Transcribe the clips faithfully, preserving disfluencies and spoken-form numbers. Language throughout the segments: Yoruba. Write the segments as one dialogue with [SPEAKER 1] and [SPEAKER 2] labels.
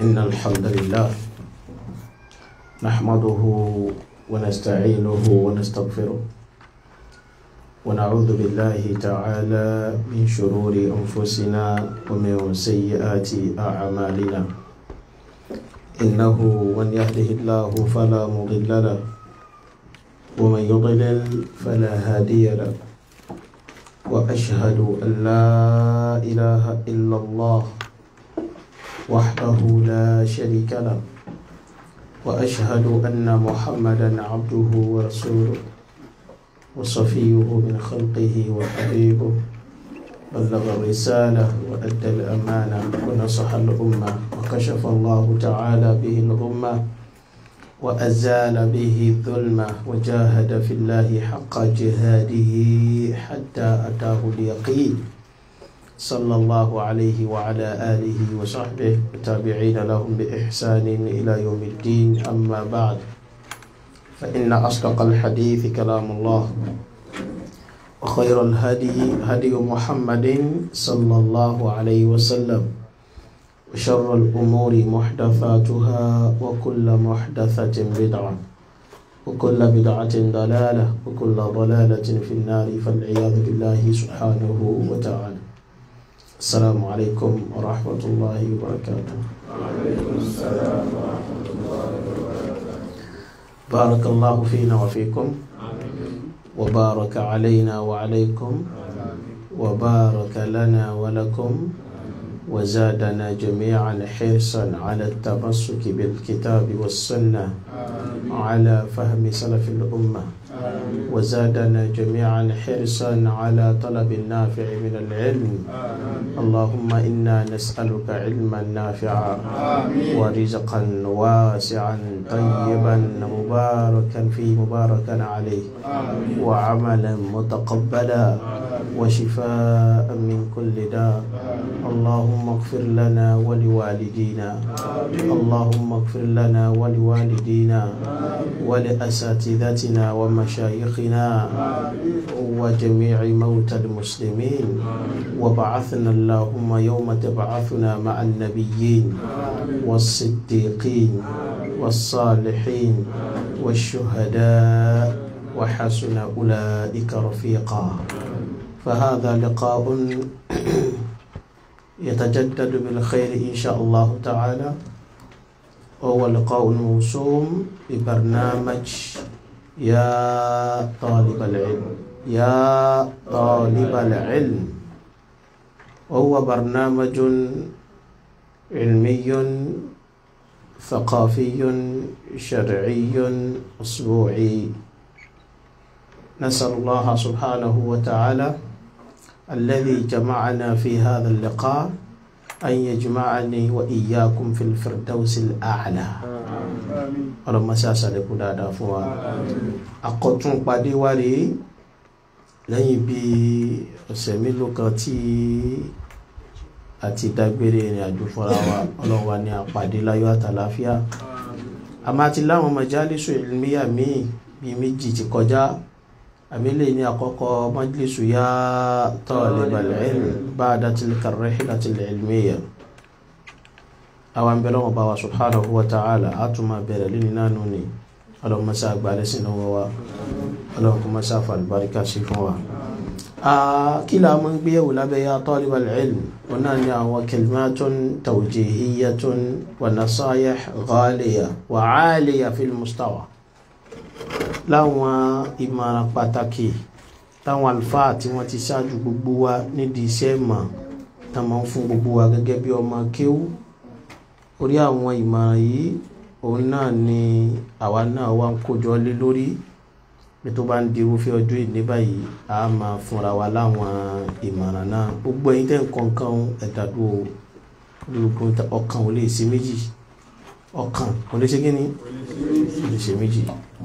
[SPEAKER 1] إن الحمد لله نحمده ونستعينه ونستغفره ونعوذ بالله تعالى من شرور أنفسنا ومن سيئات أعمالنا إنه من يهده الله فلا مضل له ومن يضلل فلا هادي له وأشهد أن لا إله إلا الله وحده لا شريك له وأشهد أن محمدا عبده ورسوله وصفيه من خلقه وحبيبه بلغ الرسالة وأدى الأمانة ونصح الأمة وكشف الله تعالى به الغمة وأزال به الظلمة وجاهد في الله حق جهاده حتى أتاه اليقين صلى الله عليه وعلى آله وصحبه والتابعين لهم بإحسان إلى يوم الدين. أما بعد فإن أصدق الحديث كلام الله وخير الهدي هدي محمد صلى الله عليه وسلم وشر الأمور محدثاتها وكل محدثة بدعة وكل بدعة ضلالة وكل ضلالة في النار فالعياذ بالله سبحانه وتعالى. السلام عليكم ورحمة الله وبركاته.
[SPEAKER 2] وعليكم السلام ورحمة الله وبركاته.
[SPEAKER 1] بارك الله فينا وفيكم وبارك علينا وعليكم وبارك لنا ولكم وزادنا جميعا حرصا على التمسك بالكتاب والسنة على فهم سلف الأمة وزادنا جميعا حرصا على طلب النافع من العلم. اللهم إنا نسألك علما نافعا ورزقا واسعا طيبا مباركا فيه مباركا عليه وعملا متقبلا وشفاء من كل داء. اللهم اغفر لنا ولوالدينا اللهم اغفر لنا ولوالدينا ولأساتذتنا ومشايخنا وجميع موتى المسلمين وبعثنا اللهم يوم تبعثنا مع النبيين والصديقين والصالحين والشهداء وحسن أولئك رفيقا. فهذا لقاء يتجدد بالخير إن شاء الله تعالى، وهو لقاء موسوم ببرنامج يا طالب العلم يا طالب العلم، وهو برنامج علمي ثقافي شرعي أسبوعي. نسأل الله سبحانه وتعالى الذي جمعنا في هذا اللقاء أن يجمعني وإياكم في الفردوس الأعلى. اللهم ساسا لكم دادا فوا أقوتون قادي واري لن يبي سميلو كاتي àti dágbére ní àjò fúnra wa. Ọlọ́run wa ní àpàdé láyọ̀ àtàlàáfíà. A máa ti láwọn majalisu ilmiya míì bíi méjì ti kọjá. Àmìlẹ̀ ní àkọ́kọ́ majlisu ya talibal ilm ba'da tilka ar-rihlatil ilmiya. Àwọn bẹ̀rẹ̀ wọn bá wa subhanahu wa ta'ala a tún máa bẹ̀rẹ̀ lẹ́ni náà nù ní. Ọlọ́run masá àgbàlẹ̀ sínú wa Ọlọ́run kó masá fa albarka sí fún wa. kí la máa ń gbé yẹ̀wò lábẹ́ ya talibal ilm wọn náà ní àwọn kalimatun tawjihiyatun wa nasayih ghaliya wa 'aliya fil mustawa. Láwọn ìmọ̀ràn pàtàkì táwọn àlùfáà tí wọ́n ti ṣáájú gbogbo wa nídìí iṣẹ́ ìmọ̀ tá máa ń fún gbogbo wa gẹ́gẹ́ bí ọmọ kéwú. Orí àwọn ìmọ̀ràn yìí òun náà ni àwa náà wá ń kójọ lé lórí. Bí tó bá ń di irúfẹ́ ọjọ́ ìní báyìí a máa fúnra wa láwọn ìmọ̀ràn náà. Gbogbo ẹ̀yin tẹ́ ń kọ̀ọ̀kan ẹ̀dàdú olùkọ́ ọkàn ò lè ṣe méjì ọkàn ò lè ṣe kí ni ò lè ṣe méjì.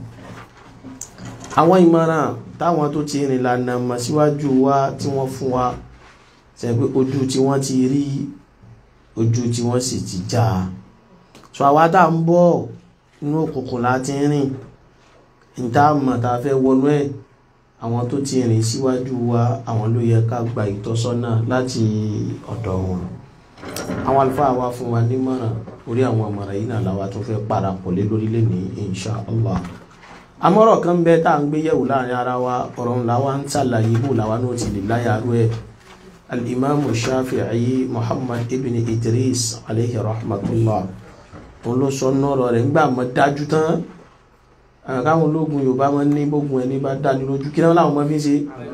[SPEAKER 1] Àwọn ìmọ̀ràn táwọn tó ti rìn lànà mọ̀ síwájú wa tí wọ́n fún wa ṣe pé ojú tí wọ́n ti rí ojú tí wọ́n sì ti já. So àwa tá ń bọ̀ inú òkùnkùn láti rìn ìta mọ̀ tá fẹ́ wọnú ẹ̀ àwọn tó ti rìn síwájú wa àwọn ló yẹ ká gba ìtọ́sọ́nà láti ọ̀dọ̀ wọn. Àwọn àlùfáà wa fún wa nímọ̀ràn orí àwọn àmọ̀ràn yìí náà làwa tó fẹ́ parapọ̀ lé lórílẹ̀ ní insha Allah. Àmọ̀ràn kan bẹ tá à ń gbé yẹ̀wò láàrin ara wa ọ̀rọ̀ ńlá wa ń ṣàlàyé bò làwa náà ti lè láyàrú ẹ̀. Al-Imam Shafi'i Muhammad ibn Idris alayhi rahmatullah òun ló sọ nọ́ọ̀rọ̀ rẹ̀ ńgbà mọ́ dájú tán káwọn ológun Yorùbá wọn ní gbógun ẹni bá dá ní lójú kí náà láwọn ọmọ fi ń ṣe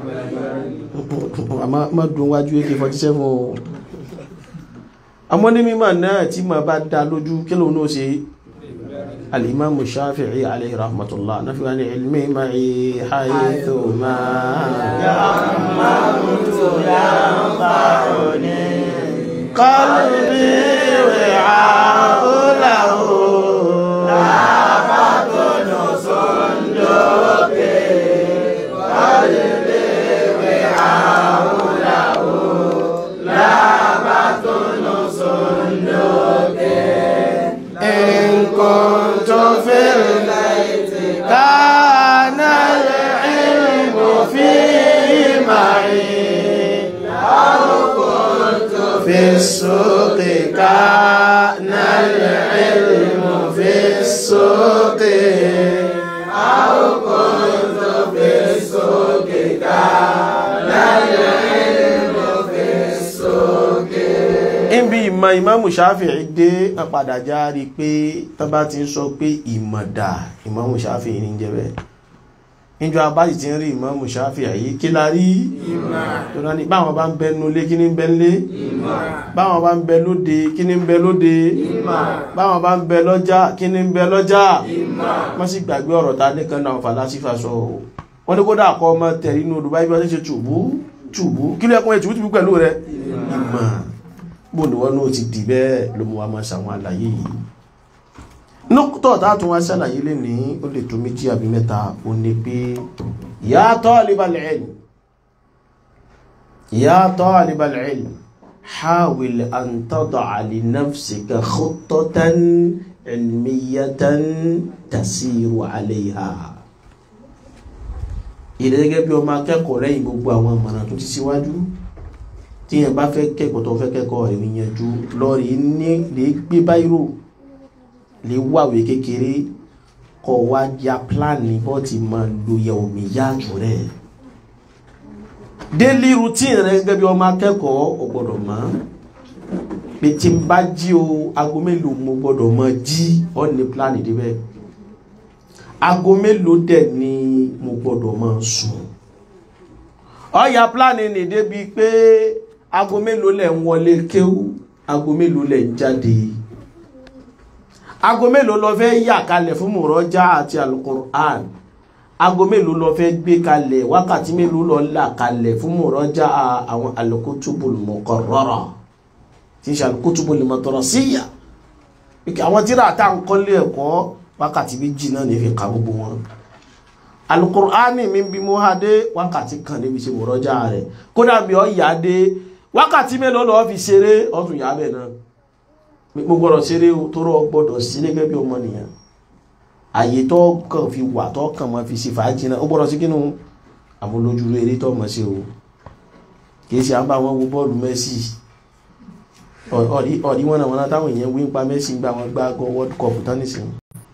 [SPEAKER 1] má dùn wájú A K forty-seven o. ọmọ ní mímọ̀ náà tí ma bá dá lójú kí lóun náà ṣe. Al-Imam Shafi'i alayhi rahmatullah náà fi wá ní ilmi ma'i haythu ma ya'mamutu yanfa'uni qalbi wi'a'u lahu lafatunu sunduki qalbi wi'a'u lahu lafatunu sunduki in kuntu fil bayti kana al-ilmu fihi ma'i aw kuntu fis suqi kana al-ilmu fis suqi aw kuntu fis suqi kana al-ilmu fis suqi. Ibi ìmọ̀ Ìmáàmù Ṣáfi'í dé àpàdà járí pé tó bá ti ń sọ pé ìmọ̀dà Ìmáàmù Ṣáfi'í ní jẹ́ bẹ́ẹ̀. Níjọ abájì ti ń rí Ìmáàmù Ṣáfi'í kí la rí ìmọ̀ tó náà ní báwọn bá ń bẹ nú lé kí ní ń bẹ lé ìmọ̀ báwọn bá ń bẹ lóde kí ní ń bẹ lóde ìmọ̀ báwọn bá ń bẹ lọ́jà kí ní ń bẹ lọ́jà ìmọ̀ wọ́n sì gbàgbé ọ̀rọ̀ ta nìkan náà fàlásífà sọ wọ́n ní kódà kọ́ ọmọ tẹ̀rí inú Yorùbá ibi wọ́n ti ṣe tùbú tùbú kí ló ẹkùn ẹ̀ tùbú tùbú pẹ̀lú rẹ̀ ìmọ̀ bó ni wọ́n náà ti dì bẹ́ẹ̀ ló mú wa máa ṣàwọn àlàyé yìí. Nọ́kútọ̀ táàtún wá ṣàlàyé lè ní ó lè tó méjì àbí mẹ́ta ó ní pé ya talibal ilm ya talibal ilm hawil an tada'a li nafsika khuttatan ilmiyatan tasiru alayha. Ìrẹ́gẹ́ bí ọmọ akẹ́kọ̀ọ́ lẹ́yìn gbogbo àwọn ìmọ̀ràn tó ti síwájú tí yẹn bá fẹ́ kẹ́kọ̀ọ́ tó fẹ́ kẹ́kọ̀ọ́ rẹ̀ níyànjú lọ́rí ní lè gbé báyìí lè wàwé kékeré kọ wá ya pláàni bọ́ ti máa lo yẹ omi yáàjò rẹ̀. Daily routine rẹ̀ gẹ́gẹ́ bí ọmọ akẹ́kọ̀ọ́ ò gbọ́dọ̀ mọ̀ pé tí n bá jí o aago mélòó mo gbọ́dọ̀ mọ̀ jí ọ́ ní pláàni débẹ̀ aago mélòó dẹ̀ ni mo gbọ́dọ̀ mọ̀ sùn ọ́ ya pláàni ní débi pé aago mélòó lẹ̀ ń wọlé kéwú aago mélòó lẹ̀ ń jáde aago mélòó lọ fẹ́ yà kalẹ̀ fún mùrọ́jà àti alukur'an aago mélòó lọ fẹ́ gbé kalẹ̀ wákàtí mélòó lọ là kalẹ̀ fún mùrọ́jà àwọn alukutubul muqarrara tí ń ṣe alukutubul madrasiyya àwọn tíra tá ń kọ́lé ẹ̀kọ́ wákàtí méjì náà ní fi ka gbogbo wọn alukur'an mi bí mo ha dé wákàtí kan níbi ṣe mùrọ́jà rẹ̀ kódà bí ọ yà dé wákàtí mélòó lọ fi ṣeré ọtún yà bẹ̀ náà mo gbọ́dọ̀ ṣeré tó rọ gbọ́dọ̀ sí gẹ́gẹ́ bí ọmọ nìyàn àyè tó kàn fi wà tó kàn máa fi ṣe fàájì náà ó gbọ́dọ̀ sí kínú àmúlójú eré tó mọ̀ sí o kìí ṣe àbá wọn wo bọ́ọ̀lù Messi ọ̀rí wọn náà wọn táwọn èèyàn wí ń pa Messi gba wọn gbá gọ World Cup tán nìsín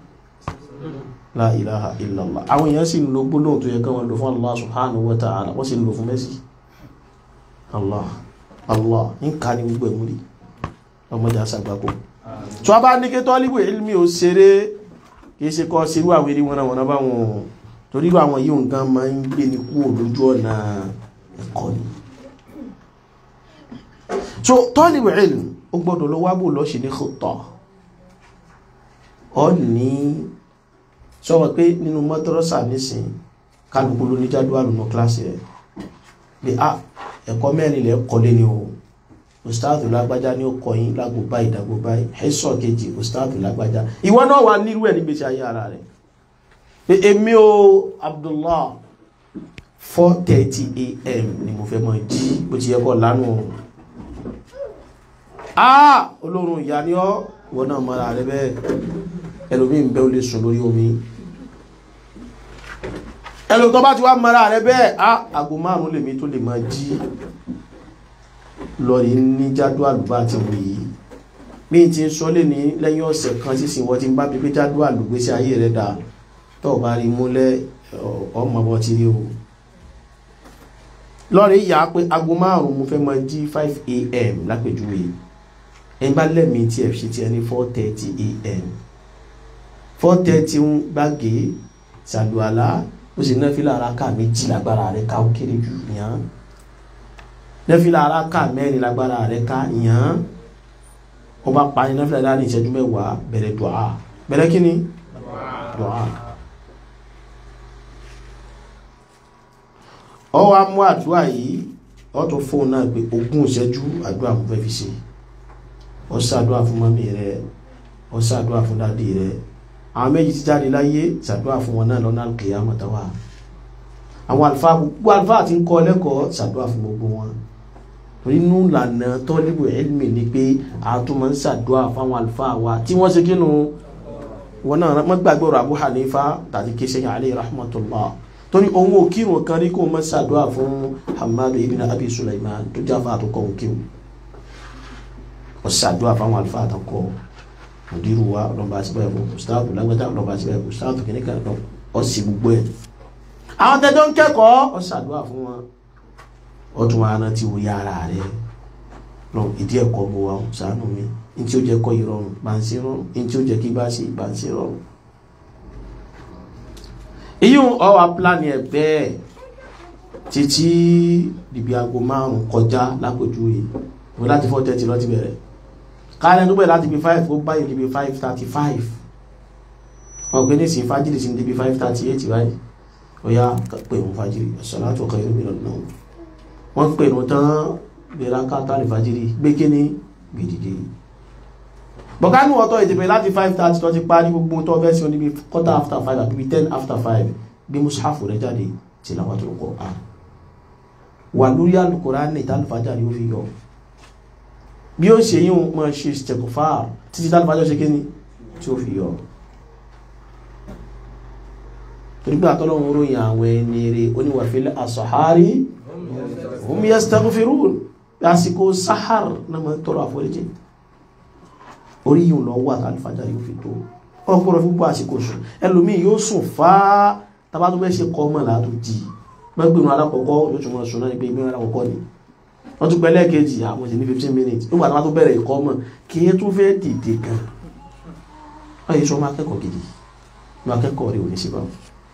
[SPEAKER 1] la ilaha illallah àwọn èèyàn sì ń lo gbólóhùn tó yẹ kí wọn lò fún Allah subhanahu wa ta'ala wọ́n sì ń lò fún Messi Allah Allah ń ka ní gbogbo ẹ̀mú rí ọmọdé àṣàgbàkó tó a bá ní kí tọ́líwò ilmi ò ṣeré kìí ṣe kọ́ ṣerú àwérí wọn àwọn bá wọn torí àwọn yíò nǹkan ma ń gbé ní kú lójú ọ̀nà ẹ̀kọ́ ni so tọ́líwò ilmi ó gbọ́dọ̀ lọ wábò lọ ṣe ní kòtọ́ ọ ní sọ́wọ́ pé nínú mọ́tọ́rọ́sà nísìn kálukú ló ní jádùá lùnà kíláàsì rẹ̀ pé a ẹ̀kọ́ mẹ́rin lẹ́ kọ́lé ni o ustaadu lágbájá ní ó kọyín lágbo báyìí dàgbò báyìí ẹ̀sọ́ kejì ustaadu lágbájá ìwọ náà wà nírú ẹ̀ nígbèsí ayé ara rẹ̀ pé èmi o Abdullah four thirty a m ni mo fẹ́ mọ̀ jí bó ti yẹ kọ́ lánàá ah olórun ìyá ni ọ́ ìwọ náà mọ́ra rẹ bẹ́ẹ̀ ẹlòmíì ń bẹ́ ó lè sùn lórí omi ẹlòmíì tó bá ti wá mọ́ra rẹ bẹ́ẹ̀ ah àgbo márùn-ún lèmi tó lè máa jí lọ́rí ní jádù àlùbá àti wòye mi ti ń sọ lé ní lẹ́yìn ọ̀sẹ̀ kan sísìn wọ́n ti ń bá pípé jádùá lùgbésí ayé rẹ̀ dà tó bá rí múlẹ̀ ọmọ bọ́ ti rí o lọ́rẹ̀ ìyá pé aago márùn-ún mo fẹ́ mọ jí five a m lápèjúwe ẹ̀ bá lẹ́mìí tí ẹ̀ fi ti ẹni four thirty a m four thirty ń gbàgé ṣàlùwàlá ó sì náfìlà araka méjì lágbára rẹ̀ ká ó kéré jù yàn náfìlà araka mẹ́rin lágbára rẹ̀ ká yàn ó bá parí náfìlà láàrin ìṣẹ́jú mẹ́wàá bẹ̀rẹ̀ dùá bẹ̀rẹ̀ kí ni dùá ọ wá mú àdúrà yìí ọ tó fóun náà pé ogún ìṣẹ́jú àdúrà mo fẹ́ fi ṣe ọ ṣàdúrà fún mọ́mí rẹ ọ ṣàdúrà fún dádì rẹ àwọn méjì ti jáde láyé ṣàdúrà fún wọn náà lọ́nà kìyàmọ̀ táwà àwọn àlùfáà gbogbo àlùfáà ti ń kọ́ lẹ́kọ̀ọ́ ṣàdúrà fún gbogbo wọn torí nínú ìlànà tọ́líbù ilmi ni pé a tún máa ń ṣàdúrà fáwọn àlùfáà wa tí wọ́n ṣe kínú wọn náà mọ́ gbàgbé ọ̀rọ̀ Abu Hanifa tàbí kéṣe alayhi rahmatullah torí ohun òkírun kan rí kó mọ́ ṣàdúrà fún Hamadu ibn Abi Sulaiman tó jáfà àtúkọ̀ òkíw ọ ṣàdúrà fáwọn àlùfáà àtàkọ́ òdírù wa ọlọ́ba àti bẹ́ẹ̀ fún ustaadu lágbẹ́ta ọlọ́ba àti bẹ́ẹ̀ fún ustaadu kìnnìkan ọ sì gbogbo ẹ̀ àwọn tẹ́jọ́ ń kẹ́kọ̀ọ́ ọ ṣàdúrà fún wọn ọ tún wá rántí wo yára rẹ lọ ìdí ẹ̀kọ́ bó wa ṣàánú mi ní tí ó jẹ́ kọ́ ìrọ̀rùn bá ń ṣe rọrùn ní tí ó jẹ́ kí bá ṣe bá ń ṣe rọrùn iyún ọwà pláni ẹ̀ bẹ́ẹ̀ títí dìbí aago márùn kọjá lápòjú yìí wọ́n láti four thirty lọ ti bẹ̀rẹ̀ káàlẹ̀ tó bẹ̀rẹ̀ láti bí five ó báyìí dìbí five thirty five ọ̀gbẹ́ni sí fájìrì sí dìbí five thirty eight báyìí ó yá pé òun fájìrì as-salatu khayrun minan nawm wọ́n pè ní tán bẹ̀rẹ̀ káàtà lè fájìrì gbé kíní gbèdìdì bọ̀kánú ọ̀tọ̀ ìdìbẹ̀ láti five thirty tó ti parí gbogbo tó fẹ́ sí ọ níbi quarter after five àbí ten after five gbé mùsàfù rẹ̀ jáde tilawatul Qur'an wà lórí Al-Qur'ani ìtàlùfájà ni ó fi yọ bí ó ṣe yíò mọ́ ṣe istighfar títí tàlùfájà ṣe kíní tí ó fi yọ torígbà tọ́lọ́run ròyìn àwọn ẹni rẹ̀ oníwà fil asahari hum yastaghfirun lásìkò sahar náà mọ́ tọrọ àforíjì orí yìí lọ wà tàlùfájà yóò fi tó ọ̀pọ̀lọpọ̀ fún bọ́ àsìkò sùn ẹlòmí yóò sùn fáá tàbá tó bẹ́ ṣe kọ́ mọ̀ látò jì mẹ́gbẹ̀rún alákọ̀ọ́kọ́ yóò tún mọ̀ sùn náà ní pé ìgbẹ̀rún alákọ̀ọ́kọ́ ni wọ́n tún pẹ́lẹ́ kejì àwọn ìṣẹ́ ní fifteen minutes nígbà tàbá tó bẹ̀rẹ̀ ìkọ́ mọ̀ kí é tún fẹ́ dìde gan ọ̀yẹ́ sọ máa kẹ́kọ̀ọ́ gidi máa kẹ́kọ̀ọ́ rí òní sí báwọn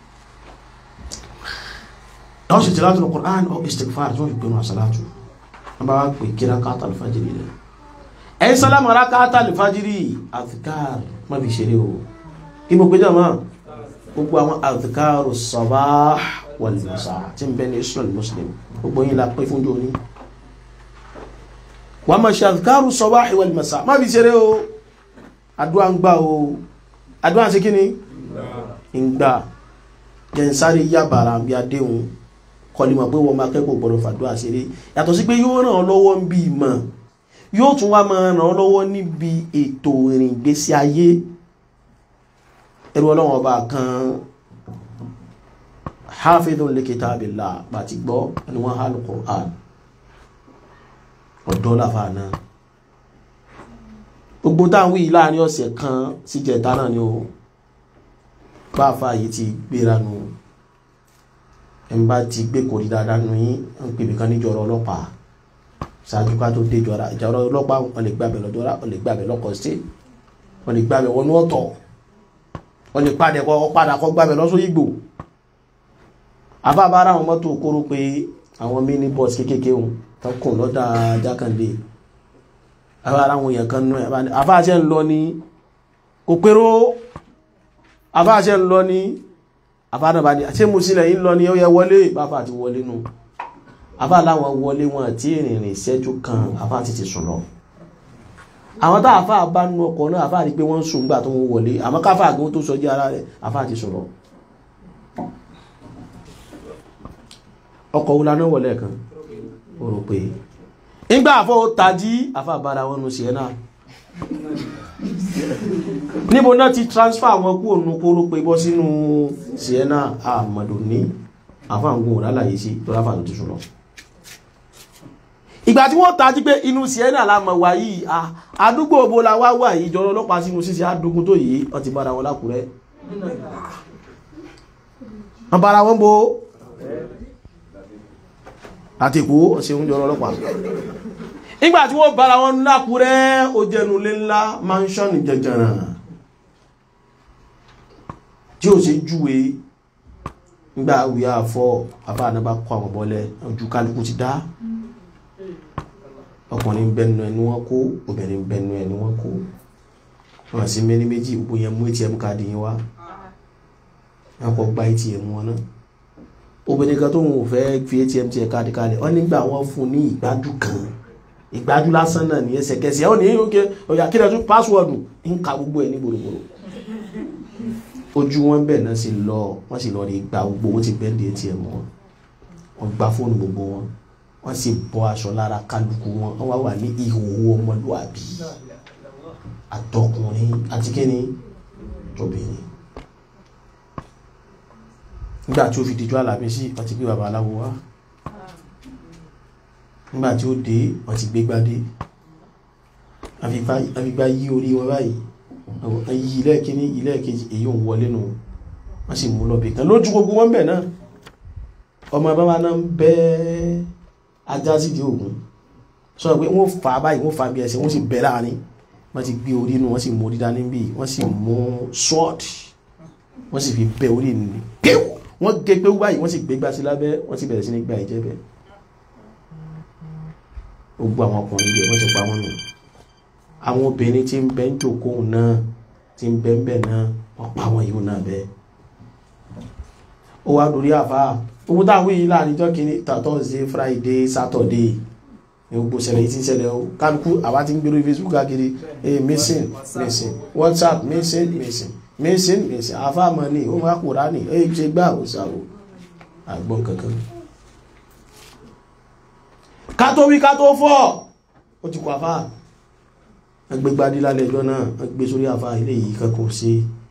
[SPEAKER 1] láwọn ṣe tìlátù lọ Qur'an ọ istighfar tí wọ́n fi gbẹ̀rún àṣàlátù wọ́n bá wá pè kí rákàtà al-fajri rẹ̀ ẹ̀yìn sálámù rákàtà al-fajri azkar má fi ṣeré o kí mo péjọ máa gbogbo àwọn azkaru sabah wal masa tí ń bẹ ní Islam Muslim gbogbo yìí la pé fún jóní wà má ṣe azkaru sabah wal masa má fi ṣeré o àdúà ń gbà o àdúà ń ṣe kí ni ń gbà jẹ́ ń sáré yàbàrà bí adéhùn kọlìmọ̀ pé wọ́n máa kẹ́kọ̀ọ́ gbọ́dọ̀ fàdúà ṣeré yàtọ̀ sí pé yóò ràn ọ́ lọ́wọ́ ń bí ìmọ̀ yóò tún wá máa ràn ọ́ lọ́wọ́ níbi ètò ìrìn ìgbésí ayé ẹrú ọlọ́wọ́ ọba kan hafidhun li kitabillah pàtí gbọ́ ẹni wọ́n hálù Qur'an ọ̀dọ́ láfà náà gbogbo táwọn wí láàrin ọ̀sẹ̀ kan sí jẹta náà ni ó bá fà yìí ti gbéra nù ẹ̀ ń bá ti gbé kò rí dáadáa nù yín ń pè bìkan níjọra ọlọ́pàá ṣáájú ká tó dé jọra ìjọra ọlọ́pàá wọn lè gbàbẹ̀ lọ́jọ́ra wọn lè gbàbẹ̀ lọ́kọ̀ sí wọn lè gbàbẹ̀ wọnú ọ̀tọ̀ wọn lè padà kọ́ padà kọ́ gbàbẹ̀ lọ́sọ Ìgbò afábára àwọn mọ́tò kóró pé àwọn mini bus kéékèèké wọn tó kùn lọ́dà Jákàndé afábára àwọn èèyàn kan nú ẹ̀ afáàṣẹ ń lọ ní kò péró afáàṣẹ ń lọ ní afáàdàbà ní àṣẹ mo sílẹ̀ yìí lọ ní ó yẹ wọlé báfà àti wọlé nù afá láwọn wọlé wọn àti ìrìnrìn ìṣẹ́jú kan afá ti ti sùn lọ àwọn tá àfá bá nú ọkọ̀ náà afá rí pé wọ́n ń sùn gbà tó wọ́n wọlé àmọ́ káfà àgbọn tó sọjí ara rẹ̀ afá ti sùn lọ ọkọ̀ wúlá náà wọlé kan ó rò pé nígbà àfọ́ tají afá bára wọn nù Sienna níbo náà ti transfer àwọn kú ònú kóró pé bọ́ sínú Sienna àmọ̀dò ní afá ń gún òrálàyé sí tó ráfà tó ti sùn lọ ìgbà tí wọ́n tají pé inú Sienna la mọ̀ wá yìí àdúgbò òbó la wá wà yìí jọrọ ọlọ́pàá sínú sísí àdógún tó yìí wọ́n ti bára wọn lákùrẹ́ wọ́n bára wọn bó láti kú ọ̀sẹ̀ oúnjẹ ọlọ́pàá nígbà tí wọ́n bára wọn lákùrẹ́ ó jẹnu lé ńlá mansion jẹjẹrẹ tí ó ṣe júwe nígbà wíyá àfọ́ àfáànábà kọ àwọn bọ́lẹ̀ ojú kálukú ti dá ọkùnrin bẹnu ẹni wọ́n kó obìnrin bẹnu ẹni wọ́n kó wọ́n sì mẹ́ni méjì gbogbo yẹn mú A T M káàdì yín wá wọ́n kọ́ gba A T M wọn náà obìnrin kan tó ń fẹ́ fi A T M tiẹ̀ káàdì kalẹ̀ wọ́n nígbà wọ́n fún ní ìgbájú kan ìgbájú lásán náà ní ẹsẹ̀kẹsẹ̀ ó ní ókè ọ̀yà kí lẹ́tún pásíwọ̀dù ń ka gbogbo ẹ̀ ní gbòrògbòrò ojú wọn bẹ̀ náà sì lọ wọ́n sì lọ rí gba gbogbo owó ti bẹ́ẹ̀ di A T M wọn wọ́n gba fóònù gbogbo wọn wọ́n sì bọ́ aṣọ lára kálukú wọn wọ́n wá wà ní ìhòòhò ọmọlúwàbí àtọkùnrin àti kíni tóbìnrin nígbà tí ó fi dijọ́ Àlàmísì wọ́n ti gbé babaláwo wá nígbà tí ó dé wọ́n ti gbé gbádé àfigbá yí orí wọn báyìí yí ilé kíní ilé kejì èyí òun wọlé nù wọ́n sì mú lọ bì kan lójú gbogbo wọn bẹ̀ náà ọmọ bàbá náà ń bẹ́ ajá sí di ògùn sọ pé wọ́n fà báyìí wọ́n fà bí ẹsẹ̀ wọ́n sì bẹ̀ láàrin wọ́n ti gbé orí nù wọ́n sì mú orí dání bí wọ́n sì mú sword wọ́n sì fi bẹ́ orí nì kéwù wọ́n gé pé báyìí wọ́n sì gbé gbá sí lábẹ́ wọ́n sì bẹ̀rẹ̀ sí ní gba ìjẹ́ bẹ́ẹ̀ ó gbọ́ àwọn ọkùnrin bẹ́ẹ̀ wọ́n ti pa wọ́n nù àwọn obìnrin tí ń bẹ ń jókòó náà tí ń bẹ ń bẹ náà wọ́n pa wọ́n yìí náà bẹ́ẹ̀ ó wá lórí àfáà owó táwọn yìí láàrin jọ́ kìíní Thursday Friday Saturday ní gbogbo ṣẹlẹ̀ yìí tí ń ṣẹlẹ̀ ó kálukú àwa ti ń gbé lórí Facebook káàkiri eh missing missing WhatsApp missing missing missing missing àfáà mọ̀ ní ó máa kóra ní ẹ̀ ṣe gbá òṣàwò àgbọ̀n kankan ká tó wí ká tó fọ́ ó ti kọ àfáà ẹgbẹ́gbádí lálẹ́ ẹjọ́ náà gbé sórí àfáà ilé yìí kankan ṣe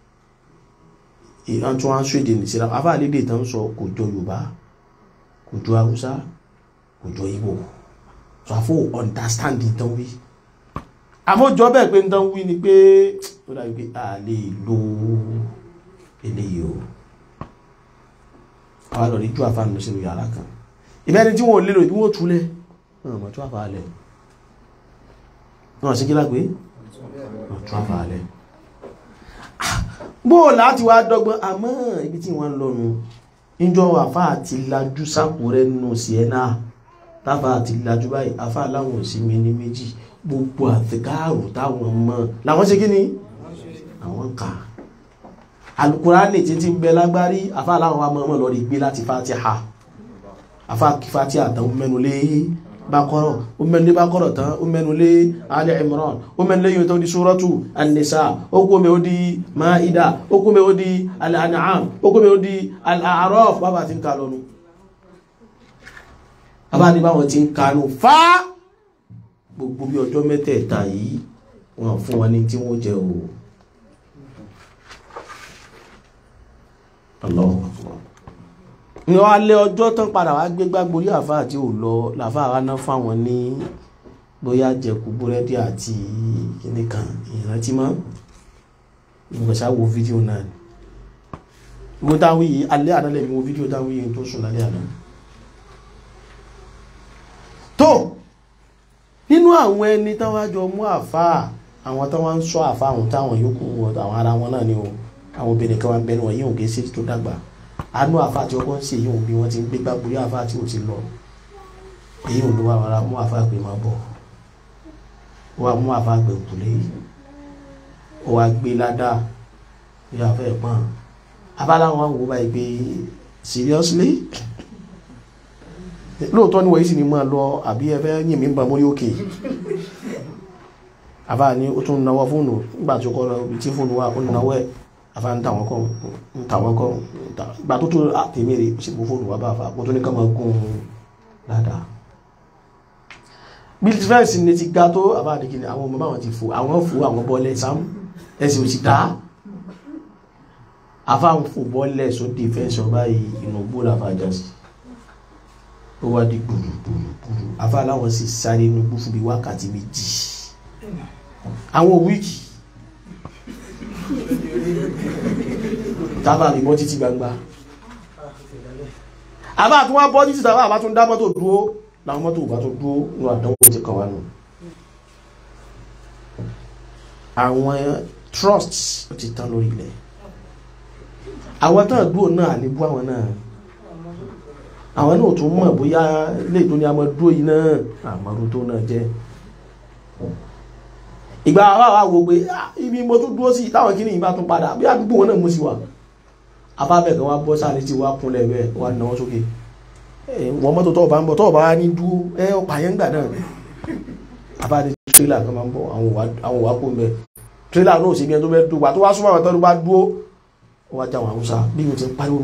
[SPEAKER 1] ìran tí wọ́n ń ṣèdè ní síra afá lédè tán sọ kò jọ Yorùbá kò jọ Haúsá kò jọ Ìgbò so àfó understand tán wí àfójọ bẹ́ẹ̀ pé tán wí ni pé ó dàbí pé a lè lo eléyìí o àwọn lọ rí ju àfá nù sínú yàrá kan ìbẹ́ni tí wọ́n lérò ìbí wọ́n túlẹ̀ wọ́n mọ̀ tó àfá alẹ̀ wọ́n sì kí lápé wọ́n tó àfá alẹ̀ bó láti wá dọ́gbọ́n àmọ́ ibi tí wọ́n lọ́nu ìjọ àfá àti lajú sápòrẹ́ nínú Sienna táfà àti lajú báyìí àfá láwọn òsìmí ní méjì gbogbo àtìkáàrù táwọn mọ́ láwọn ṣe kí ni àwọn kà Al-Qur'ani tí ti ń bẹ lágbárí àfá láwọn wa mọ́ lọ rí gbé láti Fatiha àfá kí Fatiha tán mẹ́nu lé Baqarah ó mẹ́nu lé Baqarah tán ó mẹ́nu lé Ali Imran ó mẹ́nu lé yóò tán di Suratu An-Nisa ó kó mẹ́ ó di Maida ó kó mẹ́ ó di Al-An'am ó kó mẹ́ ó di Al-A'raf bàbá ti ń ka lọ́nu bàbá ní báwọn ti ń ka lọ fá gbogbo bí ọjọ́ mẹ́tẹ̀ẹ̀ta yìí wọ́n fún wọn ní tí wọ́n jẹ o Allahu Akbar ní alẹ́ ọjọ́ tán padà wá gbé gbágbó orí àfáà àti ò lọ làfáà wá ná fáwọn ní bóyá jẹ̀kú búrẹ́dì àti kìnnìkan ìrántí mọ́ ìgbẹ̀sá wo fídíò náà ni mo dáwí yìí alẹ́ àdálẹ̀ mi wo fídíò dáwí yìí tó sùn lálẹ́ àná tó nínú àwọn ẹni táwọn àjọ mú àfáà àwọn táwọn ń sọ àfáà àwọn táwọn yòókù wọn àwọn ara wọn náà ni o àwọn obìnrin kan wá ń bẹnu wọn yíò gé sí tó dàgbà àánú àfáà tí ọkọ̀ ń ṣe yíò bí wọ́n ti ń gbé gbágbórí àfáà tí ò ti lọ èyí ò ló wà wàrà mú àfáà pé máa bọ̀ ó wà mú àfáà gbẹ̀ òkúlé ó wà gbé ládàá ìyá àfẹ́ ẹ̀pọ̀n abáláwọn wò báyìí pé seriously lóòótọ́ ní wọ̀nyí sì ni máa lọ àbí ẹfẹ́ yìn mí ń bá mórí òkè àbá ní ó tún náwọ́ fóònù nígbà tí ó kọ́ lọ ibi tí fóònù wà ó náwọ́ ẹ̀ àfá ń tàwọn kọ́ ń tàwọn kọ́ gbà tó tó àtèmí rẹ̀ sí gbogbo fóònù wà bá àfá kó tó ní ká máa gún dáadáa bí fẹ́ǹsì ní ti ga tó àbá àdìkì ni àwọn ọmọ báwọn ti fò àwọn fò àwọn bọ́ọ̀lẹ̀ sam ẹsẹ̀ ò sì dá àfá ń fò bọ́ọ̀lẹ̀ sódì fẹ́ǹsì ọba inú gbó làfà jásí ó wá di gbùrùgbùrù àfa aláwọn sì sáré inú gbú fún bí wákàtí méjì àwọn wíìkì tábà lè bọ́ títí gbangba àbá tún wá bọ́ títí tàbá àbá tún dá mọ́tò dúró láwọn mọ́tò bá tún dúró ní àdánwò ti kàn wá nù àwọn trusts ti tán lórí ilẹ̀ àwọn tán dúró náà àlébú àwọn náà àwọn náà tún mọ̀ bóyá lè tó ní àmọ́ dúró yìí náà àmọ́rú tó náà jẹ́ ìgbà àwọn àwọn àwọn ògbé ibi mo tún dúró sí táwọn kìíní ìbá tún padà bí àdúgbò wọn náà mú sí wa afábẹ̀ kan wá bọ́ sáré tí wá kúnlẹ̀ bẹ́ẹ̀ wá náwó sókè wọ́n mọ́tò tọ́ọ̀ bá ń bọ̀ tọ́ọ̀ bá ní dúró ẹ ọ̀pá yẹn ń gbà náà afáde tírélà kan máa ń bọ̀ àwọn òwà kó ń bẹ tírélà náà sì bí ẹni tó fẹ́ dúró tó wá súnmọ́ àwọn tó bá dúró ó wá já àwọn haúsá bí mo ti ń pariwo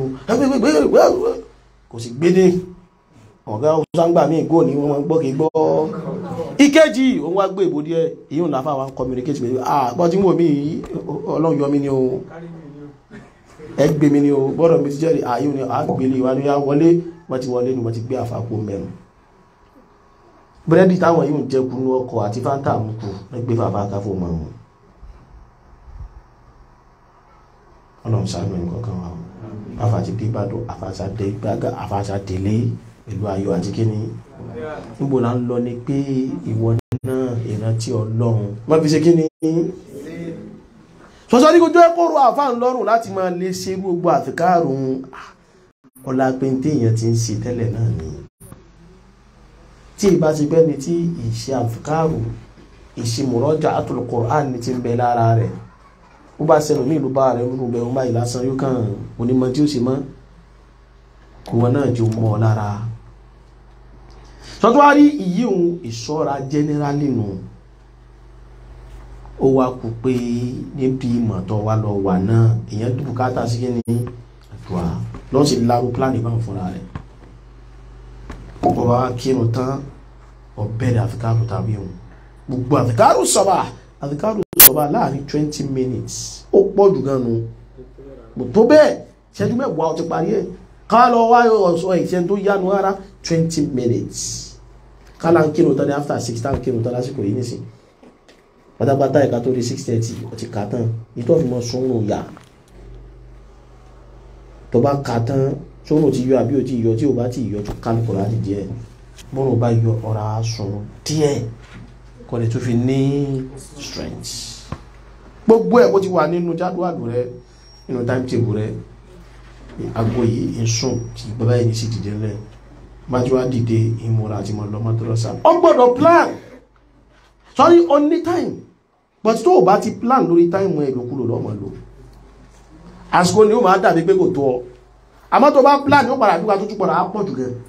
[SPEAKER 1] kò sì gbédè ọ̀gá haúsá ń gbà mí ìgò ní wọ́n gbọ́ kí gbọ́ ìkejì òun wá gbé ìbò díẹ̀ èyí ò láfà wá ń communicate pẹ̀lú àpọ̀ tí wọ́n mi ọlọ́run yọ mí ní o ẹgbẹ́ mi ní o gbọ́dọ̀ mi ti jẹ́rìí ààyè ní àgbélé wa ní wọlé wọ́n ti wọlé ní wọ́n ti gbé àfàkó mẹ́rin búrẹ́dì táwọn yóò jẹ́ kú ní ọkọ̀ àti fáńtà mú kù lẹ́gbẹ́ fàfà káfò mọ́ wọn ọlọ́run ṣàánú ẹ̀kọ́ kan wà àfàtì dé Ìbàdàn àfàṣàdé gbága àfàṣàdélé pẹ̀lú ayọ̀ àti kíní níbo là ń lọ ni pé ìwọ náà ìrántí ọlọ́run má fi ṣe kíní sọ́sọ́ ní kó jẹ́ kó rọ àfáà lọ́rùn láti máa lè ṣe gbogbo àfikárùn ọlá pé tí èèyàn ti ń ṣe tẹ́lẹ̀ náà ni tí ìbá ti bẹ́ ni tí ìṣe àfikárùn ìṣe mùrọ́jà àtul Qur'an ní ti ń bẹ lára rẹ̀ ó bá ṣẹlẹ̀ ní ìlú bá rẹ̀ nínú bẹ̀rù báyìí lásán yóò kàn onímọ̀ tí ó ṣe mọ́ kò wọ́n náà jẹ́ mọ́ lára sọ́tọ́ wá rí ìyí òun ìṣọ́ra jẹ́nẹ́rálì nù ó wá kú pé níbi ìmọ̀tọ́ wa lọ wà náà èèyàn dùbù káàtà sí kíni àdúrà lọ́n sì lárú pláàni bá ń fúnra rẹ̀ ọkọ̀ bá kírun tán ọ̀bẹ̀rẹ̀ àfikárù tàbí òun gbogbo àfikárù sọ̀bà àfikárù sọ̀bà láàrin twenty minutes ó pọ̀ jù gan nu tó bẹ́ẹ̀ ṣẹ́jú mẹ́wàá ó ti parí ẹ̀ ká lọ wá ọ̀sọ̀ ìṣẹ́ tó yánu rárá twenty minutes ká là ń kírun tán ní after six tá ń kírun tán lásìkò yìí nísìnyí pátápátá ẹ̀ka tó rí six thirty ọtí kà tán ìtọ́ fi mọ́ sọ́nù yá tó bá kà tán sọ́nù ti yọ àbí ò ti yọ tí ò bá ti yọ tó kálukú láti díẹ̀ bọ́nù bá yọ ọ̀rá sùn díẹ̀ kọ́ lè tó fi ní strength gbogbo ẹ̀ bó ti wà nínú jádùádù rẹ nínú timetable rẹ aago yìí ń sùn tí bàbá yìí ní sì dìde lẹ̀ májú wá dìde ìmúra àti mọ̀ lọ́mọ tó lọ sáà ọ gbọ́dọ̀ plan sorry only time but tó o bá ti plan lórí time ẹ̀ ló kúrò lọ́mọ lò àsìkò ni ó máa dàbí pé kò tó ọ àmọ́ tó bá plan ó padà dúkà tó tún padà á pọ̀ jù gẹ̀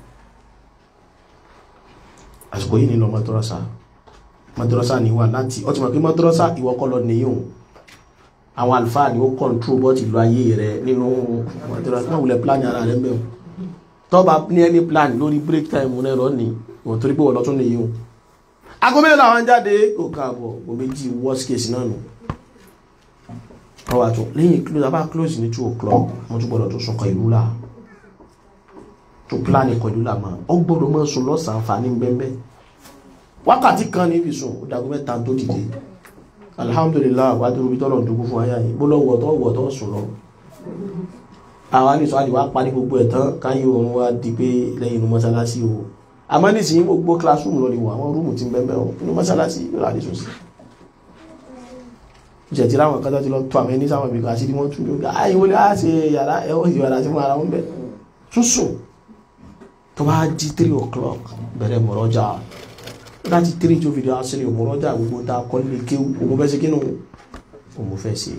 [SPEAKER 1] àsìkò yìí ni lọ mọ́tọ́rọ́sà mọ́tọ́rọ́sà ni wà láti ọtí mọ̀ pé mọ́tọ́rọ́sà ìwọ kọ́ lọ nìyàn àwọn àlùfáà ni ó control bọ́ọ̀tì lọ ayé rẹ nínú mọ́tọ́rọ́sà náà wulẹ̀ plan ara rẹ mẹ́wọ̀n tó bá ní any plan lórí break time rẹ lọ ní ìwọ̀n torí pé wọ́n lọ tún nìyàn aago mélòó làwọn jáde kò káàbọ̀ kò méjì worst case náà nù ọwọ́ àtún lẹ́yìn close abá close ní two o'clock wọ́n tún gbọ́dọ̀ tó sùn kọ ìlú là tó plan kọ ìlú là máa ọ gbọ́dọ̀ máa sùn lọ́sàn-án àǹfààní bẹ́ẹ̀ wákàtí kan ní ibi sùn ó dàgbọ́ mẹ́ta tó dìde alhamdulillah wà á dúró bí tọ́lọ̀ dúró fún ayá yìí bó lọ wọ̀ tọ́ wọ̀ tọ́ sùn lọ àwọn àlejò àdìwá parí gbogbo ẹ̀ tán káyé òun wá di pé lẹ́yìn inú mọ́sálásí o àmọ́ nísìnyí gbogbo classroom lọ ni wọ àwọn rúùmù ti ń bẹ́ẹ̀ bẹ́ẹ̀ inú mọ́sálásí yóò láti sùn sí ìṣẹ̀tì láwọn kan tó ti lọ tó àwọn ẹni sáwọn ìbìkà àṣírí wọn tún yóò ààyè wọlé á ṣe yàrá ẹwọ́ ìjọ ara sí fún ara wọn bẹ́ẹ̀ tún sùn tó bá jí three o'clock bẹ̀rẹ̀ mọ̀rọ́jà láti three tó fi di àṣírí mọ̀rọ́jà gbogbo ta kọ́ lè ké òun fẹ́ ṣe kínú òun fẹ́ ṣe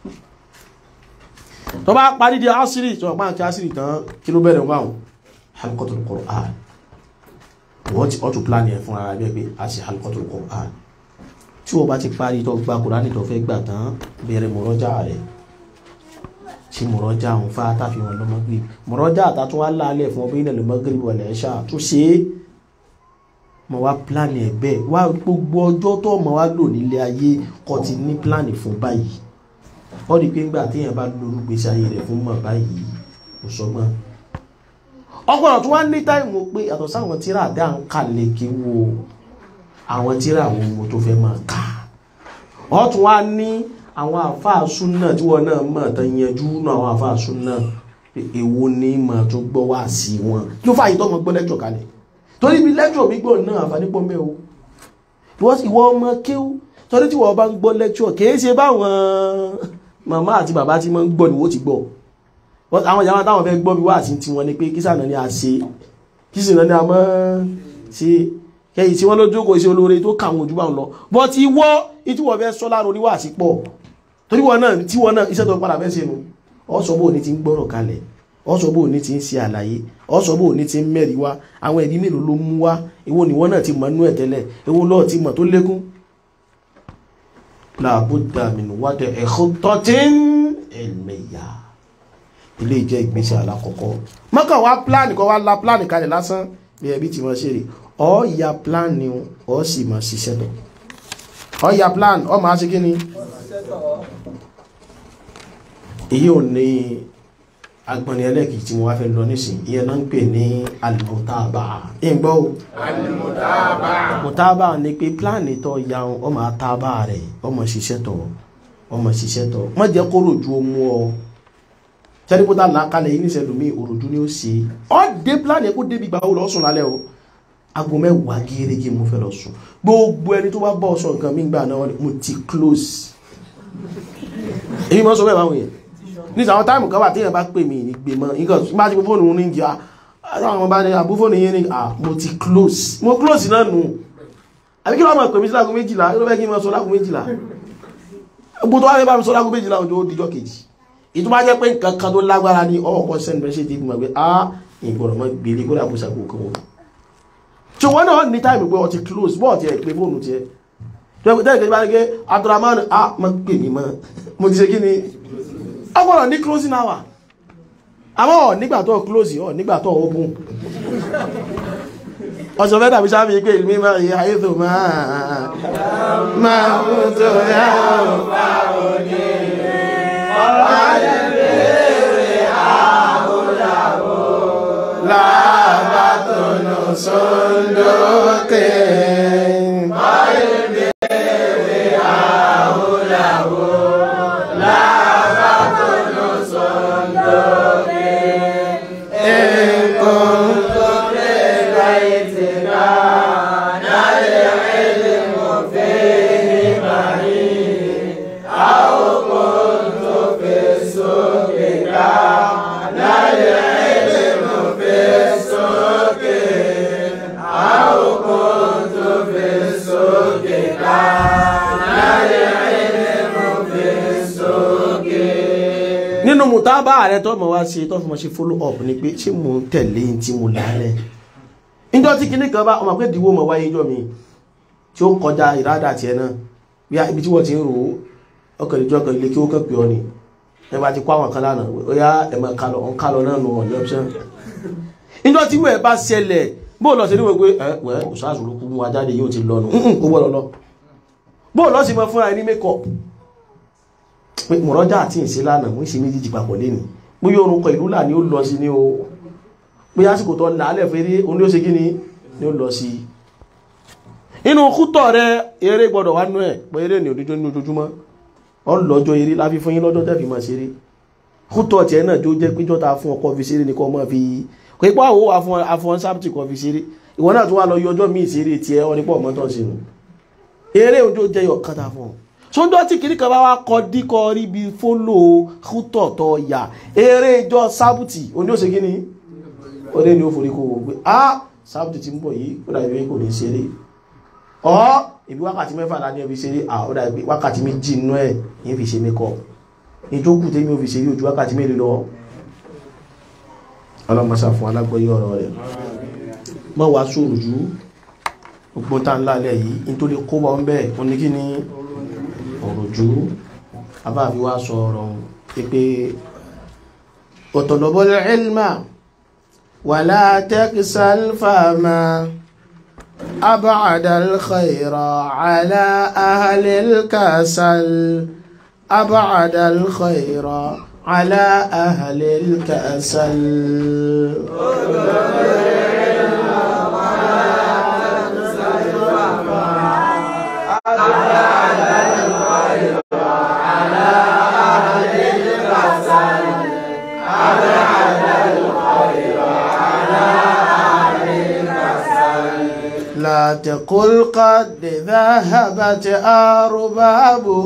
[SPEAKER 1] tó bá parí di àṣírí tó bá kí àṣírí tán kí ló bẹ̀rẹ̀ wọn halqatul Qur'an wọ́n ti ọ̀tún plan yẹn fún ara bẹ́ẹ̀ pé a ṣe halqatul Qur'an tí wọ́n bá ti parí tó gba Kùránì tó fẹ́ gbà tán bẹ̀rẹ̀ mọ̀rọ́jà rẹ̀ ṣe mọ̀rọ́jà òun fá tàfi wọn lọ Maghrib mọ̀rọ́jà àtàtún wá láàlẹ̀ fún ọbẹ̀ ilẹ̀ lọ Maghrib wal Isha tó ṣe é mọ̀ wá plan ẹ̀ bẹ́ẹ̀ wá gbogbo ọjọ́ tó mọ̀ wá lò nílé ayé kọ́ ti ní plan fún báyìí ó di pé ńgbà téèyàn bá lóru gbèsè ayé rẹ̀ fún mọ̀ báyìí kò sọgbọ́n ọgbọ̀nà tó wá ní táìmù pé yàtọ̀ sáwọn tíra àdá ń kalẹ̀ kí wo àwọn tíra àwọn ohun tó fẹ́ máa kà ọ tún wá ní àwọn àfáà súnà tí wọ́n náà mọ̀ tán yanjú náà àwọn àfáà súnà èwo ní mọ̀ tó gbọ́ wá sí wọn ló fàyè tó mọ̀ gbọ́ lẹ́jọ̀ kalẹ̀ torí bí lẹ́jọ̀ mi gbọ́ náà àǹfààní pọ̀ mẹ́ o ìwọ ọmọ kéwú torí tí wọ́n bá ń gbọ́ lẹ́jọ̀ kìí ṣe báwọn màmá àti bàbá tí wọ́n ń gbọ́ ni wọ́n ti gbọ́ àwọn ìyàwó táwọn fẹ́ gbọ́ bí wá sí ti wọn ni pé kí sànà ni a ṣe kí sì náà ni a mọ́ ṣe kẹ́yìn tí wọ́n ló jókòó iṣẹ́ olóore tó kàwọn ojú bá ń lọ bọ́ ti wọ́ ìtí wọ́n fẹ́ sọ láàrùn oníwà sí pọ̀ torí wọ́n náà tí wọ́n náà iṣẹ́ tó padà fẹ́ ṣe nu ọ̀sọ̀ bó ní ti ń gbọ́rọ̀ kalẹ̀ ọ̀sọ̀ bó ní ti ń ṣe àlàyé ọ̀sọ̀ bó ní ti ń mẹ́rin wá àwọn ẹ̀rí mélòó ló mú wá èwo ni wọ́n náà ti mọ̀ nú ẹ̀ tẹ́lẹ̀ èwo lọ́ọ̀ ti mọ̀ tó lékún. làbúdà min wádẹ ẹ̀kọ́ tọ́tín ẹ̀lmẹ̀yà ilé ìjẹ́ ìgbésẹ̀ alákọ̀ọ́kọ́ mọ́kàn wá pláàni kọ́ wá la pláàni kalẹ̀ lásán bí ẹbí ti mọ̀ ṣe rè ọ ya pláàni ọ sì mọ̀ ṣiṣẹ́ tọ̀ ọ ya pláàni ọ máa ṣe kí ni èyí ò ní agbọ̀nì ẹlẹ́kì tí mo wá fẹ́ lọ nísìn ìyẹn náà ń pè ní alimutaba ìgbọ́ alimutaba mutaba ni pé pláàni tọ́ ya ọ máa tábà rẹ̀ ọmọ ṣiṣẹ́ tọ̀ ọmọ ṣiṣẹ́ tọ̀ má jẹ́ kó rò ju ọmọ ọ tẹ́lifótà làákàlẹ̀ yìí níṣẹ́ lómi òròjú ni ó ṣe ọ́ dé pláàni kó débi gbà ó lọ sùn lálẹ́ o aago mẹ́wàá gẹ́gẹ́ mo fẹ́ lọ sùn gbogbo ẹni tó bá bọ́ ọ̀sọ̀ nǹkan mi gbà náà mo ti close èyí mọ́ sọ bẹ́ẹ̀ báwọn yẹn ní àwọn táìmù kan wà tí èèyàn bá pè mí ní gbé mọ́ nǹkan bá ti fóònù ní ìjà àwọn bá ní àbú fóònù yẹn ní à mo ti close mo close náà nù àbí kí ló máa pè mí sí láago méjìlá ló fẹ́ kí n máa sọ láago méjìlá gbogbo tó wá fẹ́ bá mi sọ láago méjìlá ọjọ́ ó dijọ́ kejì ìtumọ̀ jẹ́ pé nǹkan kan tó lágbára ní ọkọ̀ send message ìgbìmọ̀ pé a ìgbọ̀rọ̀ mọ́ gbélé kó dàbò sàgbò kan wọn tí wọ́n náà ní táìmù pé ọ ti close bọ́ọ̀ ti ẹ̀ pé fóònù ti ẹ̀ tẹ́lẹ̀ kejì bá ní pé Abdulrahman a mọ́ pè mí mọ́ mo ti ṣe kí ni ọgbọ̀rọ̀ ní closing hour àmọ́ ọ̀ nígbà tó close ọ̀ nígbà tó open ọ̀sọ̀ fẹ́ dàbí sáfì pé ìlú mímọ̀ ìyá ayé tó máa máa mú tó yá ọ̀pá òní ọ̀rọ̀ ayé bèèrè àwòràwò láàbà tó nù sóńdókè ayé bèèrè àwòràwò láàbà tó nù sóńdókè ẹ̀kọ́ tó fẹ́ láyé ti ká náyẹ̀ ẹ̀lẹ́ mọ̀ fẹ́ ìmàrí àwòkọ́ tó fẹ́ sókè ká náyẹ̀ ẹ̀lẹ́ mọ̀ fẹ́ sókè àwòkọ́ tó fẹ́ sókè ká náyẹ̀ ẹ̀lẹ́ mọ̀ fẹ́ sókè. Nínú mùtábà rẹ tó mọ̀ wá ṣe tó fi mọ̀ ṣe follow up ni pé ṣé mo ń tẹ̀lé tí mo lálẹ́ níjọ́ tí kinní kan bá ọmọ pé ìdíwọ́ mọ̀ wáyé jọ mi tí ó kọjá ìrádà tiẹ̀ náà bí i ibi tí wọ́n ti ń rò ó ọkàn ìjọ kan ilé kí ó kàn pé ọ ni ẹ bá ti kó àwọn kan lánàá ó yá ẹ̀mọ̀ kalọ̀ ọ̀n kalọ̀ náà nù ọ̀nà option níjọ́ tí wọ́n bá ṣẹlẹ̀ bó lọ sí níwèé pé ẹ wẹ́ òṣàṣù ló kú mú wa jáde yóò ti lọ nù ó wọ́ lọ lọ bó lọ sí mọ fúnra ẹni makeup pé mọ̀rọ́jà àti ìṣe lánàá mú ìṣe méjì papọ̀ lé ní pé yóò orúkọ ìlú là ní ó lọ sí ní o pé àsìkò tó lálẹ̀ fẹ́rẹ́ oní ó ṣe kí ni ní ó lọ sí inú kútọ̀ rẹ eré gbọdọ̀ wá nú ẹ̀ pé eré ní òdíjọ́ ní ojoojúmọ́ ọ lọ́jọ́ eré láfi fún yín lọ́jọ́ tẹ́fì máa ṣeré kútọ̀ tiẹ̀ náà jó jẹ́ péjọ́ ta fún ọkọ̀ fi ṣeré ní kọ́ mọ́ fi pé pọ́ àwọ̀ afọ́n sábtì kọ́ fi ṣeré ìwọ náà tó wá lọ yọjọ́ míì ṣeré tiẹ̀ ọ nípọ̀ mọ́tọ́ sínú eré òjò jẹ́ yọ kátà fún ọ sóńdọ́ tí kìnnìkan bá wá kọ díkọ rí bí fólò kútọ̀ tọ́ ya eré ìjọ sábùtì oní ó ṣe kí ni ọdẹ ni ó forí kó wò pé ah sábùtì ti ń bọ̀ yìí ó dàbí kò ní ṣeré ọ́ ìbí wákàtí mẹ́fà lá ní ẹbí ṣeré ah ó dàbí wákàtí méjì nínú ẹ̀ yìí fi ṣe mẹ́kọ̀ ìjókù tèmi ò fi ṣeré ojú wákàtí mélòó lọ ọlọ́mọṣà fún alágbọ́yé ọ̀rọ̀ rẹ̀ mọ́ wá sóòrò jù gbogbo tá ńlá lẹ̀ yìí nítorí kó bọ́ ń bẹ́ẹ̀ ó ní kí ni ọ̀rọ̀ jù abáàbí wá sọ ọ̀rọ̀ pé utlubul ilma wala taksal fama ab'adal khayra ala ahlil kasal ab'adal khayra على أهل الكسل لا تقل قد ذهبت أربابه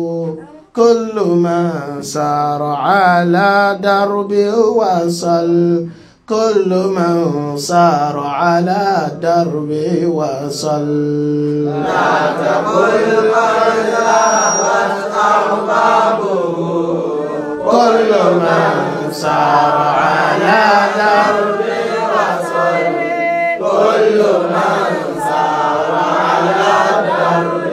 [SPEAKER 1] كل من سار على درب وصل كل من سار على درب وصل
[SPEAKER 2] لا تقل قد ذهبت أربابه
[SPEAKER 1] كل من سار على درب
[SPEAKER 2] وصل كل من سار على درب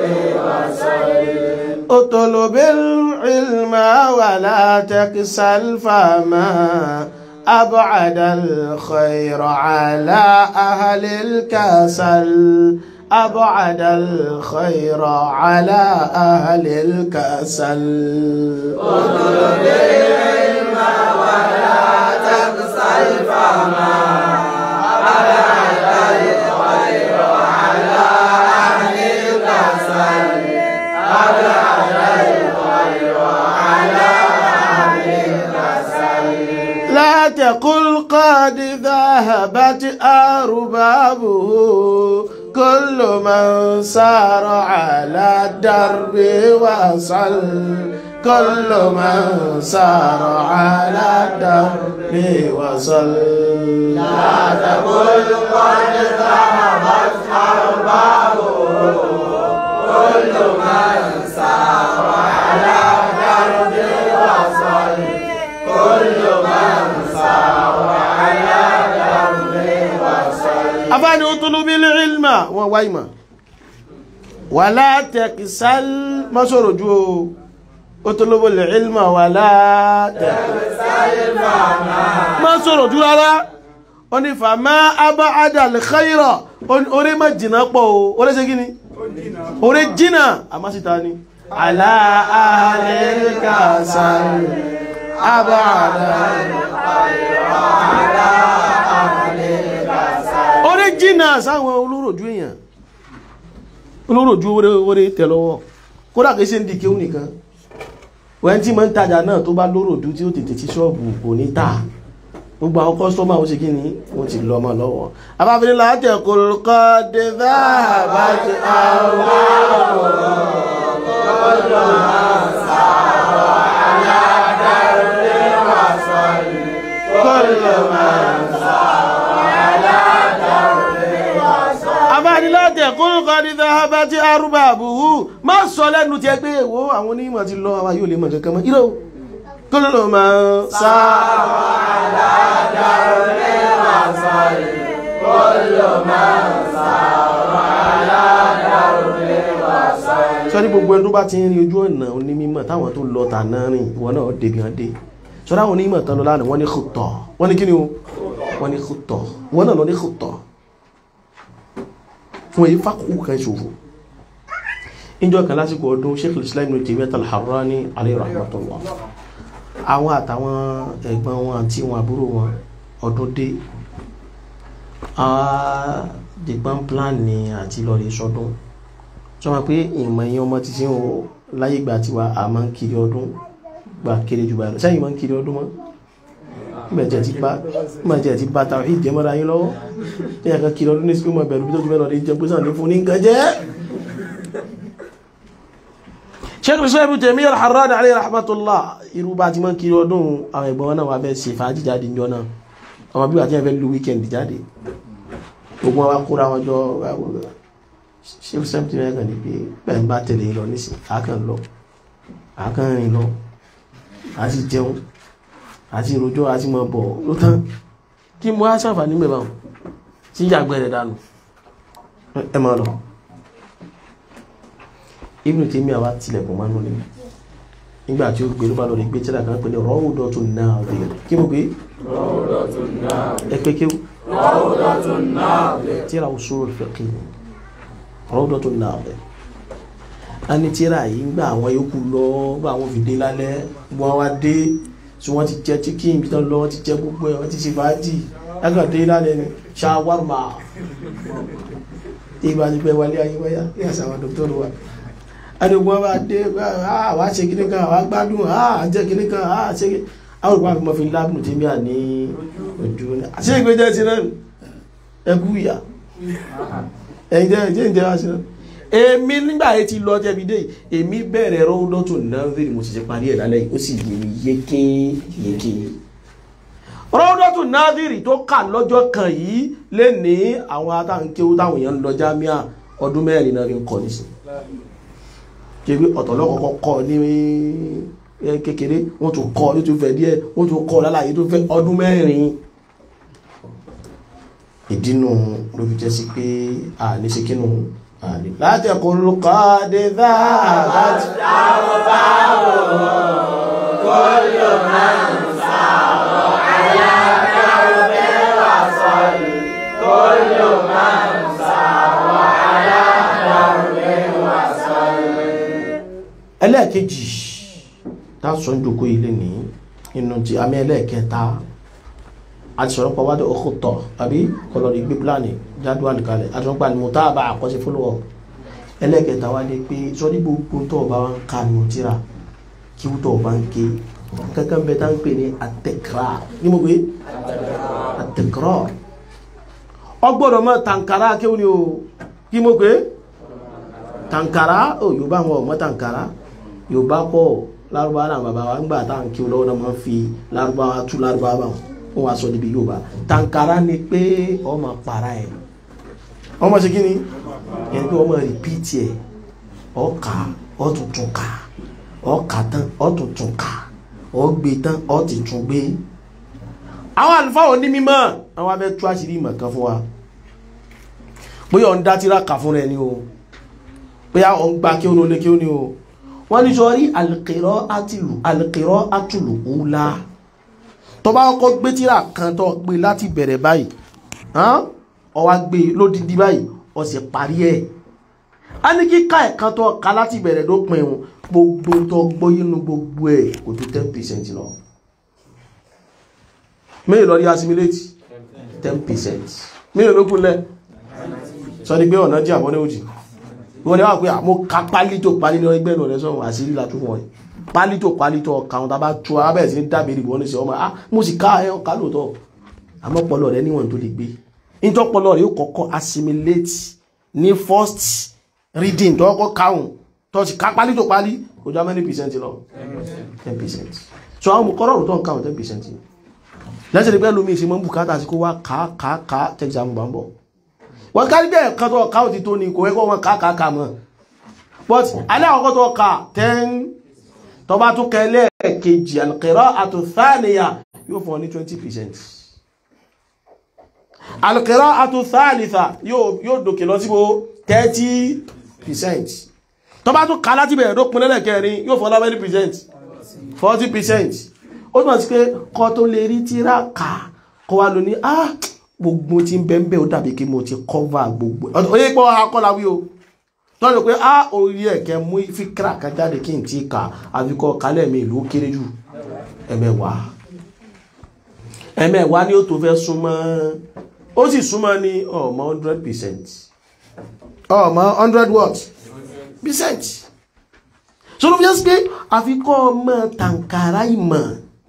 [SPEAKER 2] وصل
[SPEAKER 1] اطلب العلم ولا تكسل فما أبعد الخير على أهل الكسل أبعد الخير على أهل الكسل
[SPEAKER 2] اطلب العلم ولا تكسل فما أبعد الخير على أهل الكسل أبعد الخير على أهل الكسل
[SPEAKER 1] لا تقل قد ذهبت أربابه كل من سار على الدرب وصل كل من سار على الدرب وصل
[SPEAKER 2] لا تقل قد ذهبت أربابه كل من سار على درب وصل كل من سار على درب وصل
[SPEAKER 1] أفاني اطلب العلم ووايما ولا تكسل ما سرجو اطلب العلم ولا
[SPEAKER 2] تكسل فما
[SPEAKER 1] ما سرجو لا oni fama abada al khaira ore ma jina po ore se kini ore jina amasitani ala ahli kasal abada al khaira ala ahli kasal ore jina sáwọn oloroju èyàn oloroju ore ore te lọ́wọ́ kódà ke se ndike unikan wen tí man tajà náà tó bá loroju tí ó tètè ti shop kò ní ta gbogbo àwọn kọ́sọ́mà ó ṣe kí ní wọ́n ti lọ mọ́ lọ́wọ́ abáfilé láti ẹ̀kọ́ kọ́ dẹ̀dá àbájẹ́ àwọn abáfilé láti ẹ̀kọ́ kọ́ dẹ̀dá àbájẹ́ arúgbà àbúhú má sọ lẹ́nu tí ẹgbẹ́ èwò àwọn onímọ̀ ti lọ àwọn yóò lè mọ̀ kankan mọ́ ìrọ̀ كل من سار
[SPEAKER 2] على درب وصل كل من سار على درب وصل
[SPEAKER 1] sọ́rí gbogbo ẹni tó bá ti ń rí ojú ọ̀nà onímọ̀ táwọn tó lọ tàná rìn ìwọ náà débi hàn dé sọ́rí àwọn onímọ̀ tán lọ lánàá wọ́n ní kùtọ̀ wọ́n ní kí ni o wọ́n ní kùtọ̀ wọ́n náà lọ ní kùtọ̀ fún èyí fákòókò kan ṣòfò ìjọ kan lásìkò ọdún Sheikh al-Islam Ibn Taymiyyah al-Harrani alayhi rahmatullah àwọn àtàwọn ẹ̀gbọ́n wọn àti wọn àbúrò wọn ọdún dé dìgbọ́n plan ní àti lọ́rẹ̀ sọdún sọ ma pé ìmọ̀ ẹ̀yìn ọmọ ti ṣe ń láyé ìgbà tiwa a máa ń kiri ọdún gbà kéré jù báyìí lọ sẹ́yìn máa ń kiri ọdún mọ́ ìbẹ̀jẹ̀ ti bá ìbẹ̀jẹ̀ ti bá tàwọn ìjẹ́mọ́ra yín lọ́wọ́ tí ẹ̀kan kiri ọdún ní sí mọ́ ìbẹ̀rù bí tó ti bẹ́ẹ̀ lọ ní jẹ́ pé sàn ní fún ní nǹkan jẹ́ Sheikh al-Islam Ibn Taymiyyah al-Harrani alayhi rahmatullah irú bá ti mọ́ kiri ọdún àwọn ẹ̀gbọ́n náà wà bẹ́ ṣe fàájì jáde níjọ́ náà ọmọ bí wà tí wọ́n fẹ́ lu weekend jáde gbogbo wa kóra wọn jọ Sheikh al-Islam Ibn Taymiyyah ní pé bẹ́ẹ̀ ń bá tẹ̀lé lọ nísìn àákàn lọ àákàn rìn lọ àti jẹun àti ìròjọ́ àti mọ̀ bọ̀ ló tán kí mo á ṣàǹfààní mẹ́bàá tí yàgbẹ́ rẹ̀ dànù ẹ máa lọ Ibn Taymiyyah wá tilẹ̀kùn mánú ní nígbà tí ó gbé ló bá lọ rí gbé tíra kan pẹ̀lú Rawdatun Nadir kí mo gbé
[SPEAKER 2] Rawdatun Nadir
[SPEAKER 1] ẹ̀pẹ́ kí ó
[SPEAKER 2] Rawdatun Nadir
[SPEAKER 1] tíra usul al-fiqh Rawdatun Nadir a ní tíra yìí ń gbà àwọn yòókù lọ gbà àwọn fìdí lálẹ́ gbọ́n wá dé so wọ́n ti jẹ chicken bí tán lọ wọ́n ti jẹ gbogbo ẹ̀ wọ́n ti ṣe fàájì ẹgbẹ̀dé lálẹ́ ni ṣàwárùmá tí ìbá ti pẹ́ wálé ayé wáyá ní àṣà àwọn dókítà wa adégun bá dé àwa ṣe kíní kan àwa gbádùn àá jẹ́ kíní kan àá ṣe kíní àwọn olùkọ́ àfihàn fi lábùn tí mìíràn ní ojú ní àṣẹ ìgbẹ́jẹ́ ti náà ẹkú ìyá ẹ̀yìn jẹ́ ìjẹ́ ìjẹ́ wá sí náà èmi nígbà yẹn ti lọ jẹ́bi dé èmi bẹ̀rẹ̀ rọ́ọ̀dọ́tò náà rí mo sì ṣe parí ẹ̀ lálẹ́ ó sì yé mi yéké yéké rọ́ọ̀dọ́tò náà rí tó kà lọ́jọ́ kan yìí lé ní àwọn atáǹkéwú táwọn èèyàn ń lọ jámíà ọdún mẹ́rin náà fi ń kọ́ nísìn kéwé ọ̀tọ̀lọ́kọ̀ọ́kọ́ kọ́ ní kékeré wọ́n tún kọ́ ní tó fẹ́ díẹ̀ wọ́n tún kọ́ lálàyé tó fẹ́ ọdún mẹ́rin ìdínú ló fi jẹ́ sí pé àní ṣe kínú àní láti ẹ̀kọ́ olùkọ́ dé dáàbàtì àwọn báwọ̀ kó lò máa ń sàrọ̀ aláàdáwọ̀ mẹ́wàá sọ̀rọ̀ kó lò máa ń sàrọ̀ aláàdáwọ̀ mẹ́wàá sọ̀rọ̀. ẹlẹ́ẹ̀kejì tá sọ ń jòkó ilé ní inú ti àmì ẹlẹ́ẹ̀kẹta àti sọ̀rọ̀ pa wádìí ọkọ̀ tọ̀ àbí kọlọ̀rì gbé pláàni jádùá nìkalẹ̀ àti wọ́n pa ní mo tá àbá àkọsí fúlùwọ̀ ẹlẹ́ẹ̀kẹta wá ní pé sọ́dí gbogbo tó ọba wa ń ka ní òtíra kí wútọ̀ ọba ń ké kankan bẹ tá ń pè ní àtẹ̀kra ní mo gbé àtẹ̀kra ọgbọ́dọ̀ mọ́ tàǹkàrà kí ó ní o kí mo gbé tàǹkàrà ó Yorùbá wọn ọmọ tàǹkàrà Yorùbá pọ̀ lárúbá náà bàbá wa ń gbà táwọn kí ó lọ́wọ́ náà máa ń fi lárúbá wa tú lárúbá bá wọn wọ́n wá sọ níbi Yorùbá tàǹkàrà ni pé ọmọ para ẹ̀ ọmọ ṣe kí ni ẹni pé ọmọ rìpíìtì ẹ̀ ọkà ọ̀túntún ká ọkà tán ọ̀túntún ká ọgbẹ tán ọ̀túntún gbé. àwọn àlùfáà ní mímọ́ àwọn abẹ́ tú àṣírí ìmọ̀ kan fún wa bóyá ọ̀n dá tíra kà fún rẹ ni o bóyá ọ̀n gba kí ó ló lé kí ó ní o wọ́n ní sọ rí alìkìrọ́ àtìlù alìkìrọ́ àtùlù ńlá tó bá kọ́kọ́ gbé tíra kan tó gbé láti bẹ̀rẹ̀ báyìí ó wá gbé lódìdí báyìí ó sì parí ẹ̀ a ní kíkà ẹ̀kan tó ká láti bẹ̀rẹ̀ dópin wọn gbogbo tó gbóyé nu gbogbo ẹ̀ kò tó ten percent lọ mélòó lọ rí assimilate ten percent mélòó ló kún lẹ̀ sọ ni pé ọ̀nà jẹ́ àbọ̀ ní òjì wọ́n ni wá pé àmọ́ ká pálí tó pálí ní ẹgbẹ́ ìrìn sọ́run àṣírí látún fún ọ̀ pálí tó pálí tó ọkàun tàbá tó abẹ́ sí ní dábìrì wọ́n ní sí ọmọ ah mo sì ká ẹ ọkà lóòótọ́ àmọ́ pọlọ rẹ níwọ̀n tó lè gbé nítorí pọlọ rẹ yóò kọ́kọ́ assimilate ní first reading tó kọ́kọ́ káwọn tó sì ká pálí tó pálí kò já many percent lọ ten percent so àwọn mọ̀kọ́rọ̀ tó ń káwọn ten percent lẹ́sẹ̀ ní pẹ́ lómi ìsinmọ́ bùkátà sí kó wá ká ká ká tẹ́gbàmù bá ń bọ̀ wọ́n kárí bẹ́ẹ̀ kan tó ká òtítọ́ ní kò ẹgbọ́ wọn káàkàkà mọ́ but alẹ́ ọkọ̀ tó ká ten tó bá tún kẹlẹ̀ kejì al-qira'atu thaniya yóò fún ọ ní twenty percent al-qira'atu thalitha yóò dókè lọ sí thirty percent tó bá tún ká láti bẹ̀rẹ̀ tó pín lẹ́lẹ̀ kẹrin yóò fún ọ ní percent forty percent ó túnmọ̀ sí pé kọ́ tó lè rí tíra ká kọ́ wá lóní ah gbogbo tí ń bẹ́ ń bẹ́ ó dàbí kí mo ti cover gbogbo oye pọ́ akọ́láwí o tọ́jú pé á orí ẹ̀kẹ́ mú fíkra kan jáde kí n ti kà àfikọ́ kálẹ̀ mi ìlú kéré jù ẹ̀mẹ́wàá ẹ̀mẹ́wàá ni ó tó fẹ́ súnmọ́ ó sì súnmọ́ ní ọmọ hundred percent ọmọ hundred what percent so ló fi jẹ́ sí pé àfikọ́ ọmọ tàǹkàrà ìmọ̀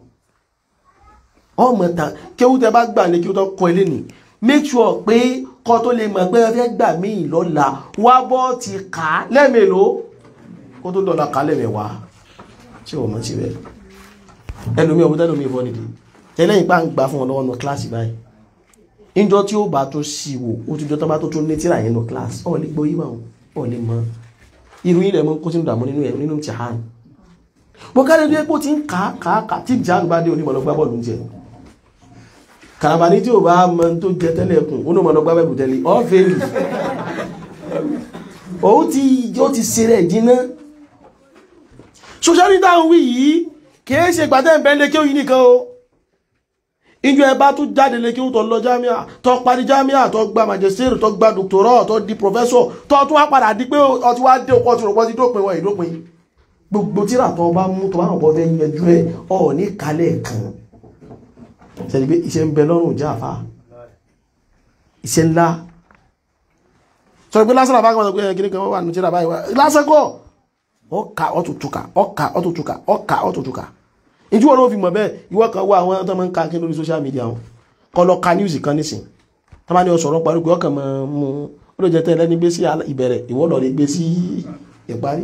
[SPEAKER 1] ọmọ tàn kí ó tẹ bá gbà ní kí ó tọ́ kọ ilé nì make sure pé kọ tó lè mọ̀ pé ẹfẹ́ gbà mí lọ́la wá bọ́ ti kà á lẹ́mẹ̀ló kó tó dọ̀la kà á lẹ́mẹ̀wàá ṣé wọ́n mọ̀ sí bẹ́ẹ̀ ẹlòmí ọ̀bọ̀ tẹ́lòmí ìfọ́ nìdí tẹ́lẹ̀ ìpá ń gbà fún ọlọ́wọ́ nù kíláàsì báyìí ìjọ tí ó bá tó sí wò ó ti jọ tó bá tó tó ní tíra yẹn nù kíláàsì ọ̀ lè gbọ́ yí wọn ọ̀ lè mọ irú ilẹ̀ mọ́ kó sínú dààmú nínú ẹ̀ nínú ti hàn bó ká lè rí epo tí ń kà á kà á kà tí ìjà àgbà dé onímọ̀ lọ́gbà bọ́ọ̀lù ń jẹ kàràbàní tí ò bá mọ tó jẹ tẹ́lẹ̀ ẹkùn ó ní ọmọ ọgbà bẹ̀bù tẹ́lẹ̀ ọ́ fèèrè òun tí ó ti ṣe rẹ̀ jiná social media ń wí yìí kìí ṣe gbàtẹ́ ìbẹ́ lé kí ó yìí nìkan o ìjọ ẹbá tó jáde lé kí ó tọ́ lọ jámíà tó parí jámíà tó gba magister tó gba doctorate tó di professor tó tún wá padà di pé ó ti wá dé ọkọ̀ tí rọ̀pọ̀ ti dópin wọ́n ìdópin gbogbo tíra tó bá mú tó bá wọn bọ́ fẹ́ yanjú ẹ̀ ọ̀ ní kalẹ̀ kan ṣe ni pé iṣẹ́ ń bẹ lọ́rùn jẹ́ àfá iṣẹ́ ńlá sọ pé lásán àfá kan pé kíní kan wà ní tíra báyìí lásán kọ́ ọkà ọ̀tùtùkà ọkà ọ̀tùtùkà ọkà ọ̀tùtùkà ìjú wọn ló fi mọ̀ bẹ́ẹ̀ ìwọ kan wá àwọn tó máa ń ka kí lórí social media wọn kọ́ lọ ka news kan nísìn tó bá ní ọ̀sọ̀rọ̀ parí pé ọkàn máa mú ó lè jẹ́ tẹ́lẹ̀ ní gbé sí ìbẹ̀rẹ̀ ìwọ lọ lè gbé sí ìparí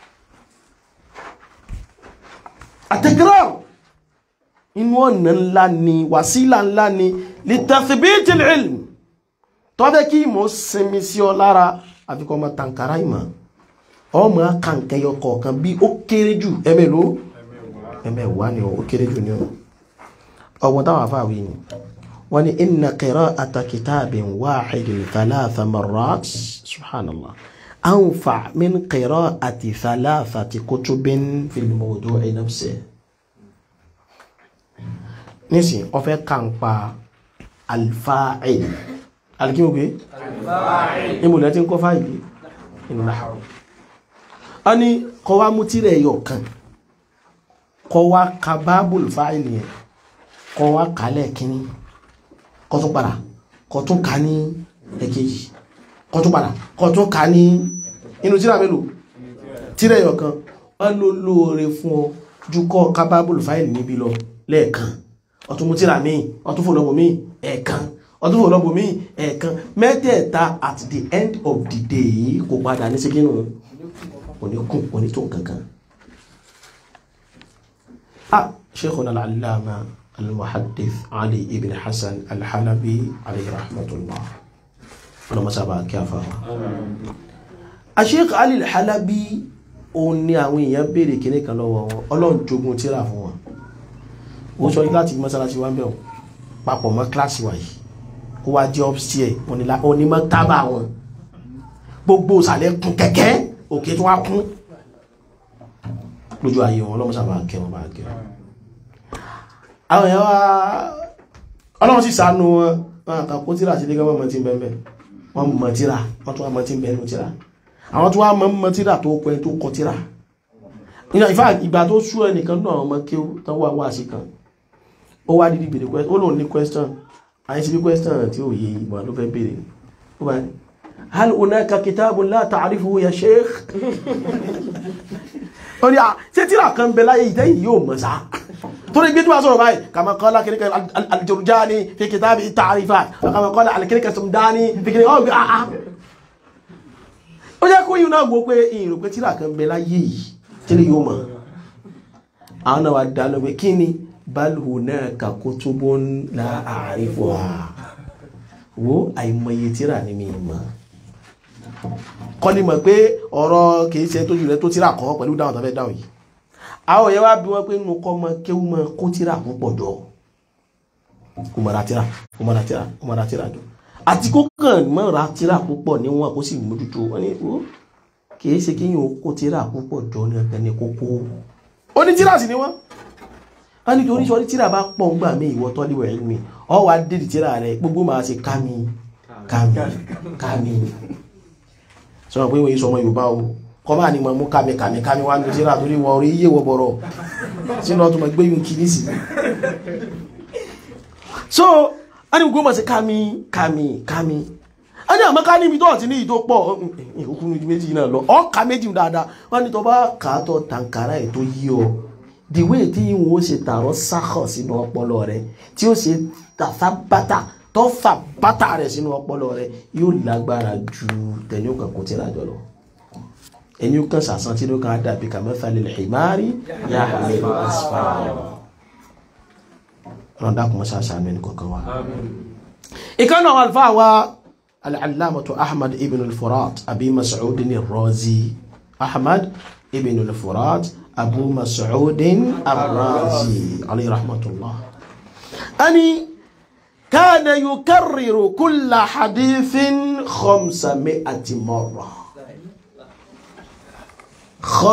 [SPEAKER 1] àtẹ̀gírọ̀ inú ọ̀nà ńlá ni wàsílà ńlá ni li tathbit al-ilm tó fẹ́ kí ìmọ̀ sinmi sí ọ lára àfikọ́ ọmọ tàǹkàrà ìmọ̀ ọmọ kàǹkẹyọ kọ̀ọ̀kan bí ó kéré jù ẹmẹ́lò ẹmẹ́wàá ni ó kéré jù ní ọgbọ̀n táwọn afáwí ni wọ́n ni inna qira'ata kitabin wahidin thalatha marrat subhanallah anfa min qira'ati thalathati kutubin fil mawdu'i nafsihi nísìn ó fẹ́ kàǹpa alfa'il alkíwògbé ìmùlẹ̀ tí ń kọ́ fáìlì inú náà a ní kọ́ wá mú tírẹ̀ yọ kan kọ́ wá ka bábùl fáìlì yẹn kọ́ wá kálẹ̀ kíní kọ́ tún padà kọ́ tún ká ní ẹ̀kejì kọ́ tún padà kọ́ tún ká ní inú tírà mélòó tírẹ̀ yọ kan wọ́n ló lóore fún ọ ju kọ́ ka bábùl fáìlì níbi lọ lẹ́ẹ̀kan ọtún mú tírà míì ọtún fò lọ́bù míì ẹ̀ẹ̀kan ọdún fò lọ́bù míì ẹ̀ẹ̀kan mẹ́tẹ̀ẹ̀ta at the end of the day kò padà ní síkínú oníkùn onítún kankan. ah sheikhuna al-allama al-muhaddith Ali ibn Hasan al-Halabi alayhi rahmatullah ọlọ́mọ sábà kí a fa wa. a sheikh Ali al-Halabi òun ni àwọn èèyàn béèrè kíní kan lọ́wọ́ wọn ọlọ́run jogun tírà fún wọn ó sọ láti mọ́sálásí wá ń bẹ̀ papọ̀ mọ́ kíláàsì wà yìí ó wá jẹ́ upstairs onímọ̀ tábà wọn gbogbo ìsàlẹ̀ kún kẹ̀kẹ́ òkè tó wá kún lójú ayé wọn ọlọ́mọ sábà kẹ́ wọn bá kẹ́ àwọn èèyàn wá ọlọ́run sì sànú wọn wọn kà kó tíra sí lẹ́gbẹ̀ẹ́ mọ́ tí ń bẹ́ẹ̀ wọ́n mọ̀ tíra wọ́n tún wá mọ́ tí ń bẹ́ẹ̀ nù tíra àwọn tó wá mọ́ mọ́ tíra tó pẹ́ tó kọ tíra ìfà ìgbà tó sú ẹnìkan náà ọmọ kí ó wá wá sí kan ó wá dídí bèèrè question ó lòun ní question àyíṣẹ́ bí question tí ó yẹ ìgbà ló fẹ́ bèèrè ó bá ní hal hunaka kitabun la ta'rifuhu ya sheikh ó ní à ṣé tíra kan bẹ láyé ìtẹ́yìn yóò mọ̀ sá torí gbé tí wàá sọ̀rọ̀ báyìí kama qala kìnnìkan al-Jurjani fi kitabi at-ta'rifat kama qala al-kìnnìkan Sumdani fi kìnnìkan ọ̀gbìn àá ó jẹ́ kó yìí náà gbọ́ pé ìrò pé tíra kan bẹ láyé yìí tí yóò mọ̀ àwọn náà wà dánú pé kí ni bal hunaka kutubun la a'rifuha wo àìmọye tíra ní mi mọ̀ kọ́ ni mọ̀ pé ọ̀rọ̀ kìí ṣe tójú rẹ̀ tó tíra kọ́ pẹ̀lú dáhùn tàbí dáhùn yìí àwọn òye wá bí wọ́n pé nínú kọ́ mọ́ kéwú mọ́ kó tíra púpọ̀ jọ kó mọ̀ ra tíra kó mọ̀ ra tíra kó mọ̀ ra tíra jọ àti kó kàn mọ́ ra tíra púpọ̀ níwọ̀n kó sì mójútó wọ́n ní kìí ṣe kí yíò kó tíra púpọ̀ jọ ní ọ̀gá ní kókó ó ní tíra sí ni wọ́n a ní torí sọ ní tíra bá pọ̀ ń gbà mí ìwọ tọ́lú ẹ̀ mi ọ wá dédì tíra rẹ̀ gbogbo máa ṣe kámi kámi kámi sọ pé wọ́n yí sọmọ Yorùbá o kọ́ máa ní mọ̀ mú kámi kámi kámi wá ní tíra torí wọ́n orí yíyẹ wọ bọ̀rọ̀ sínú ọtún mọ̀ gbé yún kìíní sí so a ní gbogbo máa ṣe kámi kámi kámi a ní àmọ́ ká níbi tó ọ̀tí ní ìtó pọ̀ ìhùkún ní méjì náà lọ ọ̀ká méjì dáadáa wọ́n ní tó bá kàátọ̀ tàǹkàrà ètò yí ọ the way tí ìwọ̀n ó ṣe tààrọ̀ sáhọ̀ sínú ọpọlọ rẹ tí ó ṣe tàfà bátà tó fà bátà rẹ sínú ọpọlọ rẹ yóò lágbára ju tẹ̀lé òkàn kò tíra jọ lọ ẹni ó kàn sàsán tí ó kàn dàbí kamathalil himari yahmilu asfara ọ̀rọ̀ dákùn mọ́ sàṣà mẹ́ni kọ̀ọ̀kan wa ìkànnà àwọn àlùfáà wa العلامة أحمد ابن الفرات أبي مسعود الرازي أحمد ابن الفرات أبو مسعود الرازي عليه رحمة الله أني كان يكرر كل حديث خمسمائة مرة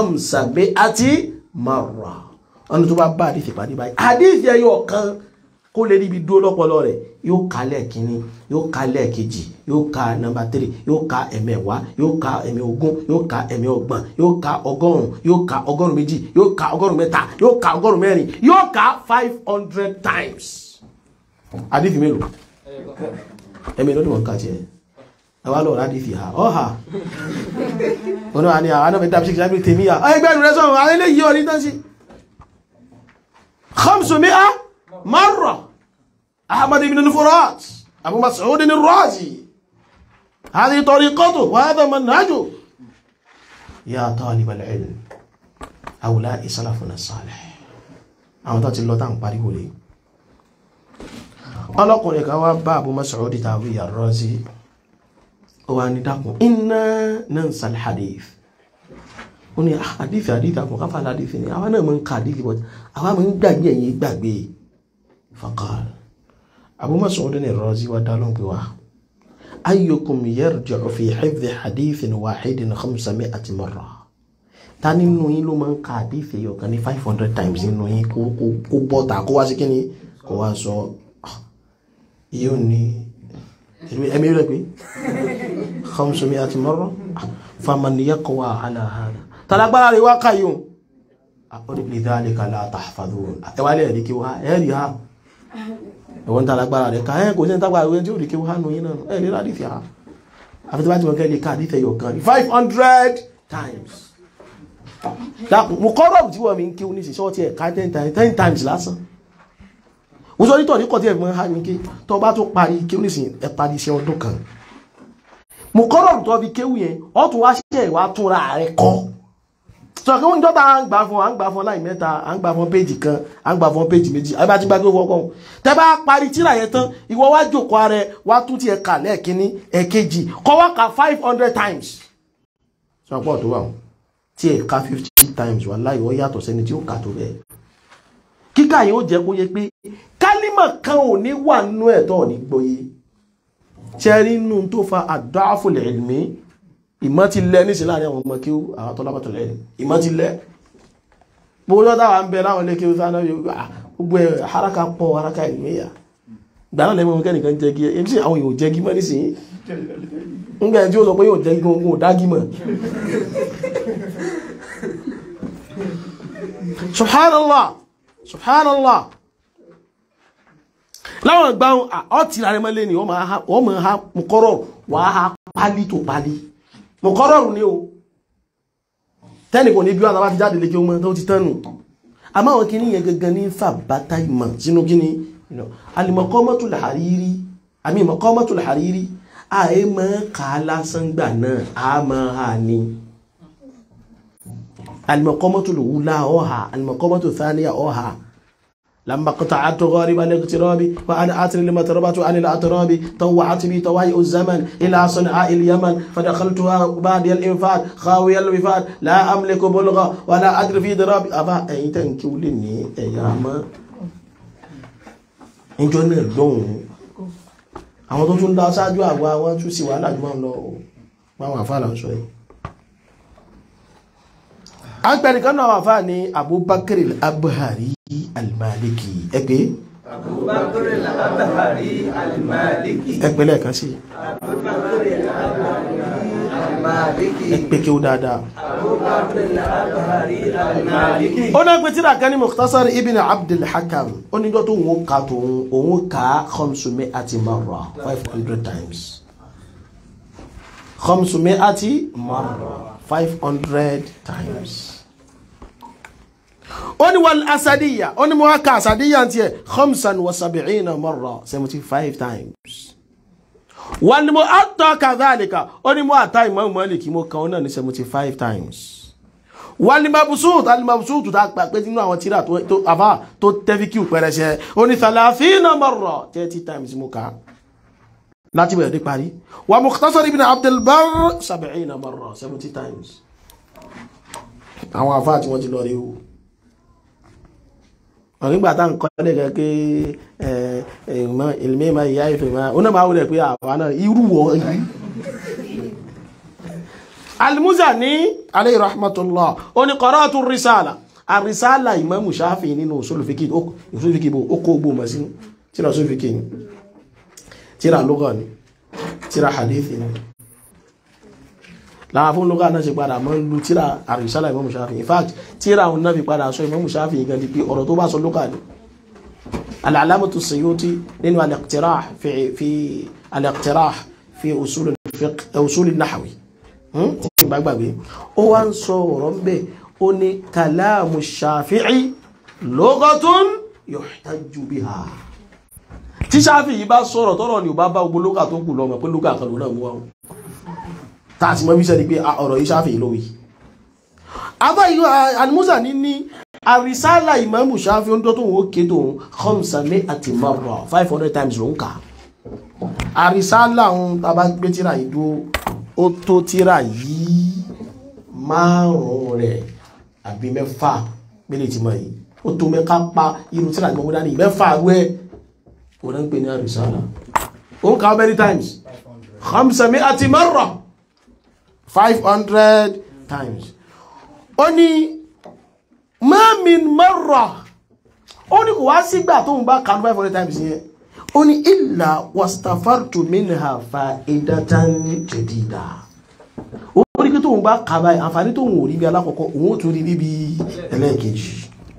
[SPEAKER 1] خمسمائة مرة أنا تبغى حديث بعدي باي حديث يا يوكان kó lè ríbi dúró lọ́pọlọ rẹ̀ yóò ka lẹ́ẹ̀kínní yóò ka lẹ́ẹ̀kejì yóò ka nọ́mbà tírì yóò ka ẹ̀mẹ̀wá yóò ka ẹ̀mẹ̀ ogún yóò ka ẹ̀mẹ̀ ọgbọ̀n yóò ka ọgọ́rùn yóò ka ọgọ́rùn méjì yóò ka ọgọ́rùn mẹ́ta yóò ka ọgọ́rùn mẹ́rin yóò ka five hundred times. àdìfì mélòó ẹ̀mẹ̀ lọ́dún wọn kà tiẹ̀ ẹ wá lọ́ọ̀rọ̀ àdìfì ha ọ̀ ha wọn náà ní àwọn náà fẹ́ dábìsí kìláàbì tèmi ha ẹgbẹ́ rẹ̀ sọ̀rọ̀ àwọn eléyìí ọ̀ ní tán sí. خمسمائة مرة أحمد بن الفرات أبو مسعود الرازي هذه طريقته وهذا منهجه يا طالب العلم هؤلاء سلفنا الصالح àwọn tó ti lọ tán pariwo lè ọlọ́kùnrin kan wá bá Abu Mas'ud tàbí ar-Razi ó wá ní dákun inna nansa al-hadith ó ní hadith hadith àkùn káfà hadith ni àwọn náà mọ́ ń ka hadith but àwọn mọ́ ń gbàgbé ẹ̀yìn gbàgbé faqal Abu Mas'ud ar-Razi wá dá lóhùn pé wá ayyukum yarji'u fi hifdhi hadithin wahidin khamsami'ati marra ta nínú yín ló máa ń ka hadith yọ kan ní five hundred times nínú yín kó bọ́ta kó wá sí kíní kó wá sọ yóò ní ẹ̀mí rẹ̀ pé khamsami'ati marra faman yaqwa ala hada talagbára rẹ̀ wá káyọ̀ lidhalika la tahfadhun ẹwàlẹ̀ ẹ̀rí kí wá ẹ̀rí ha ẹ̀wọ̀n talagbára rẹ̀ ká ẹ̀ kò sí ìtagbára rẹ̀ tí ó rí kí wá nù yín náà ẹ̀rí láti fi ha àfi tí wá ti wọ́n kẹ́ lè ká àdífẹ́ yọ kan five hundred times mo kọ́rọ̀ tí wọ́n mi ń kí ní sí ṣọ́ọ̀tí ẹ̀ ká ten times lásán ó sọ nítọ̀ níkọ̀ tí ẹ̀ mọ́ ha ní kí tó bá tó parí kí ní sí ẹ parí iṣẹ́ ọdún kan mo kọ́rọ̀ tó fi kéwù yẹn ọ́ tún wá ṣiṣẹ́ ìwà túnra rẹ̀ kọ́ sọ kí wọ́n ń jọ́ta à ń gbà fún à ń gbà fún láì mẹ́ta à ń gbà fún péjì kan à ń gbà fún péjì méjì àbí àti gbàgbé fọkàn tẹ́ bá parí tíra yẹn tán ìwọ wá jókòó ara ẹ wá tún ti ẹ̀ kà lẹ́ẹ̀kínní ẹ̀kejì kọ́ wá kà five hundred times sọ pọ̀ tó wà wọn tí ẹ̀ ká fifty times wà láì wọ́n yàtọ̀ sẹ́ni tí ó kà tó bẹ́ẹ̀ kíkà yìí ó jẹ́ kó yẹ pé kálímà kan ò ní wà nínú ẹ̀tọ́ ní gbọ́yé ṣẹ́rí nínú tó fa ad-da'ful ilmi ìmọ̀ ti lẹ́ ní sí láàrin àwọn ọmọ kí ó àwọn tó lábàtọ̀ lẹ́yìn ìmọ̀ ti lẹ́ gbogbo lọ́dá wà ń bẹ láwọn ilé kí ó sáà gbogbo ẹ̀ haraka pọ̀ haraka ìlúmíyà gbàrán lẹ́mọ̀ kẹ́nìkan jẹ́ gí ẹ̀ tí àwọn yóò jẹ́ gí mọ́ ní sí ń gbẹ̀ tí ó sọ pé yóò jẹ́ gí wọn dá gí mọ́ subhanallah subhanallah láwọn ìgbàun ọ̀tí rẹ̀ mọ́lé ni wọ́n mọ̀ ha mọ̀kọ́rọ̀ wà á pálí tó pálí mọ̀kọ́rọ̀rù ní o tẹ́nìkò ní bí wọ́n tàbá ti jáde lè kí o mọ́ tó ti tánù àmá àwọn kìíní yẹn gẹ́gẹ́ ní fàbátá ìmọ̀ sínú kíní al-maqamatul hariri àmì maqamatul hariri ààyè mọ́ ká lásán gbà náà a mọ́ ha ní al-maqamatul ula ọha al-maqamatul thaniya ọha لما قطعت غارب الاغتراب وأنا آتر لما تربت عن الأطراب طوعت بي طوائع الزمن إلى صنعاء اليمن فدخلتها بعد الإنفاق خاوي الوفاد لا أملك بلغة ولا أدري في ضراب أبا أنت كولني أياما إنجو نلون àwọn tó tún dá ṣáájú àwa wọn tún sí wàhálà jùmọ̀ lọ wọn àfáà là ń sọ yìí agbẹ̀rìkan náà wàfáà ní Abubakar al-Abhari al-Maliki ẹgbẹ́
[SPEAKER 2] Abubakar al-Abhari al-Maliki
[SPEAKER 1] ẹgbẹ́ lẹ́ẹ̀kan sí
[SPEAKER 2] Abubakar al-Abhari al-Maliki
[SPEAKER 1] ẹgbẹ́ kí ó dáadáa
[SPEAKER 2] Abubakar al-Abhari al-Maliki
[SPEAKER 1] ó náà pé tíra kan ní Mukhtasar Ibn Abdul Hakam ó níjọ́ tó wọ́n ká tó òun ká khamsumi'ati marra five hundred times khamsumi'ati marra five hundred times oni wal asadiya oni mo aka asadiya ntie khamsan wa sab'ina marra seventy-five times wal mu'atta kadhalika oni mo ata Imam Maliki mo kan na ní seventy-five times wal mabsut al mabsut ta pa pé nínú àwọn tírà tó tó ava tó tefiki pẹrẹsẹ oni thalathina marra thirty times mo ka láti bẹ̀rẹ̀ dé parí wa Mukhtasar Ibn Abd al-Barr sab'ina marra seventy times àwọn afa tí wọ́n ti lọ rí o nígbàtà ń kọ́ lẹ́gẹ̀ẹ́ pé ilmé ma ìyá ìfẹ́ ma ó náà máa wùlẹ̀ pé àwọn náà irú wọ́ yìí al-Muzani alayhi rahmatullah ó ní qara'tu risala ar-risala Imam Shafi'i nínú usul fiqh ó kó gbò mọ̀ sínú tíra sófìkì ni tíra lugha ni tíra hadithi ni láàá fún lugha náà ṣe padà mọ́ lu tíra àrísálà Imam Shafi'i. In fact tíra òun náà fi padà sọ Imam Shafi'i gan di pé ọ̀rọ̀ tó bá sọ lugha ni. Al-Allamatu Suyuti nínú al-Iqtirah fi fi al-Iqtirah fi usul al-fiqh usul an-nahwi tí bá gbàgbé ó wá ń sọ ọ̀rọ̀ ń bẹ̀ ó ní kalamu Shafi'i lughatun yuhtaju biha. Tí Shafi'i bá sọ̀rọ̀ tọ́rọ̀ ni ò bá bá gbogbo lugha tó kù lọ́mọ pé lugha kan ló náà mú wá tààtì mọ́ bí sẹ́ni pé ọ̀rọ̀ yìí Shafi'i ló wí. Abá ìlú Al-Muzani ní àrísálà Imamu Shafi'i ń dọ́tún ó kéde òun khamsami'ati marra five hundred times ló ń kà. Àrísálà òun tàbá gbé tíra yìí dúró ó tó tíra yìí márùn-ún rẹ̀ àbí mẹ́fà mílẹ̀ tí mọ̀ yìí ó tó mẹ́ká pa irú tíra yìí mọ́mọ́dá ní mẹ́fà rẹ̀ ó náà ń pè ní àrísálà. Ó ń kà how many times? khamsami'ati marra five hundred times. Ó ní ma min marra ó ní kò wá sígbà tó ń bá kàánú five hundred times yẹn ó ní illa wastafartu minha fa'idatan jadida. Ó ní kí tó ń bá kàbá àǹfààní tó ń wò rí bí alákọ̀ọ́kọ́ òun ó tún rí níbi ẹlẹ́ẹ̀kejì.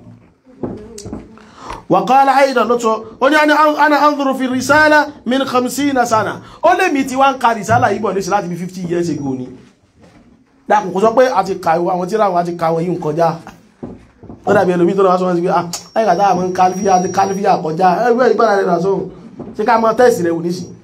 [SPEAKER 1] Wa qala aidan lọ́tọ́ ó ní ana anzuru fi risala min khamsina sana ó lè mi ti wá ń ka risala yìí bọ̀ ní sí láti bí fifty years ago ni. Dákùn kò sọ pé a ti kàwé àwọn tíra àwọn àti kàwé yìí ń kọjá ó dàbí ẹlòmí tó lọ́wọ́ sọ wọ́n sí pé ah ẹgbàtà àwọn kálífíà àti kálífíà kọjá ẹgbẹ́ ìgbàlá rẹ̀ rásọ́ ṣe ká mọ́ tẹ́sì rẹ̀ wù ní sí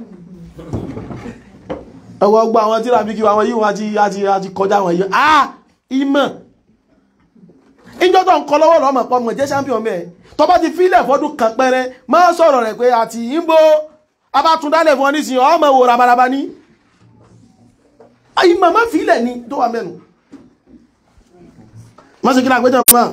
[SPEAKER 1] ẹwọ́ gbọ́ àwọn tíra bí kí àwọn yìí wọ́n àti kọjá wọn yìí ah ìmọ̀ ìjọ tó ń kọ lọ́wọ́ lọ́mọ̀ pọ̀ mọ̀ jẹ́ champion mẹ́ tó bá ti fílẹ̀ fọ́dún kan pẹ́rẹ́ máa sọ̀rọ̀ rẹ̀ pé àti ìbò abátúndálẹ̀ fún ọ ní sin ọmọ wo rabaraba ní ayé màmá fílẹ̀ ni tó wà mẹ́nu má ṣe kí lágbẹ́jọ́ máa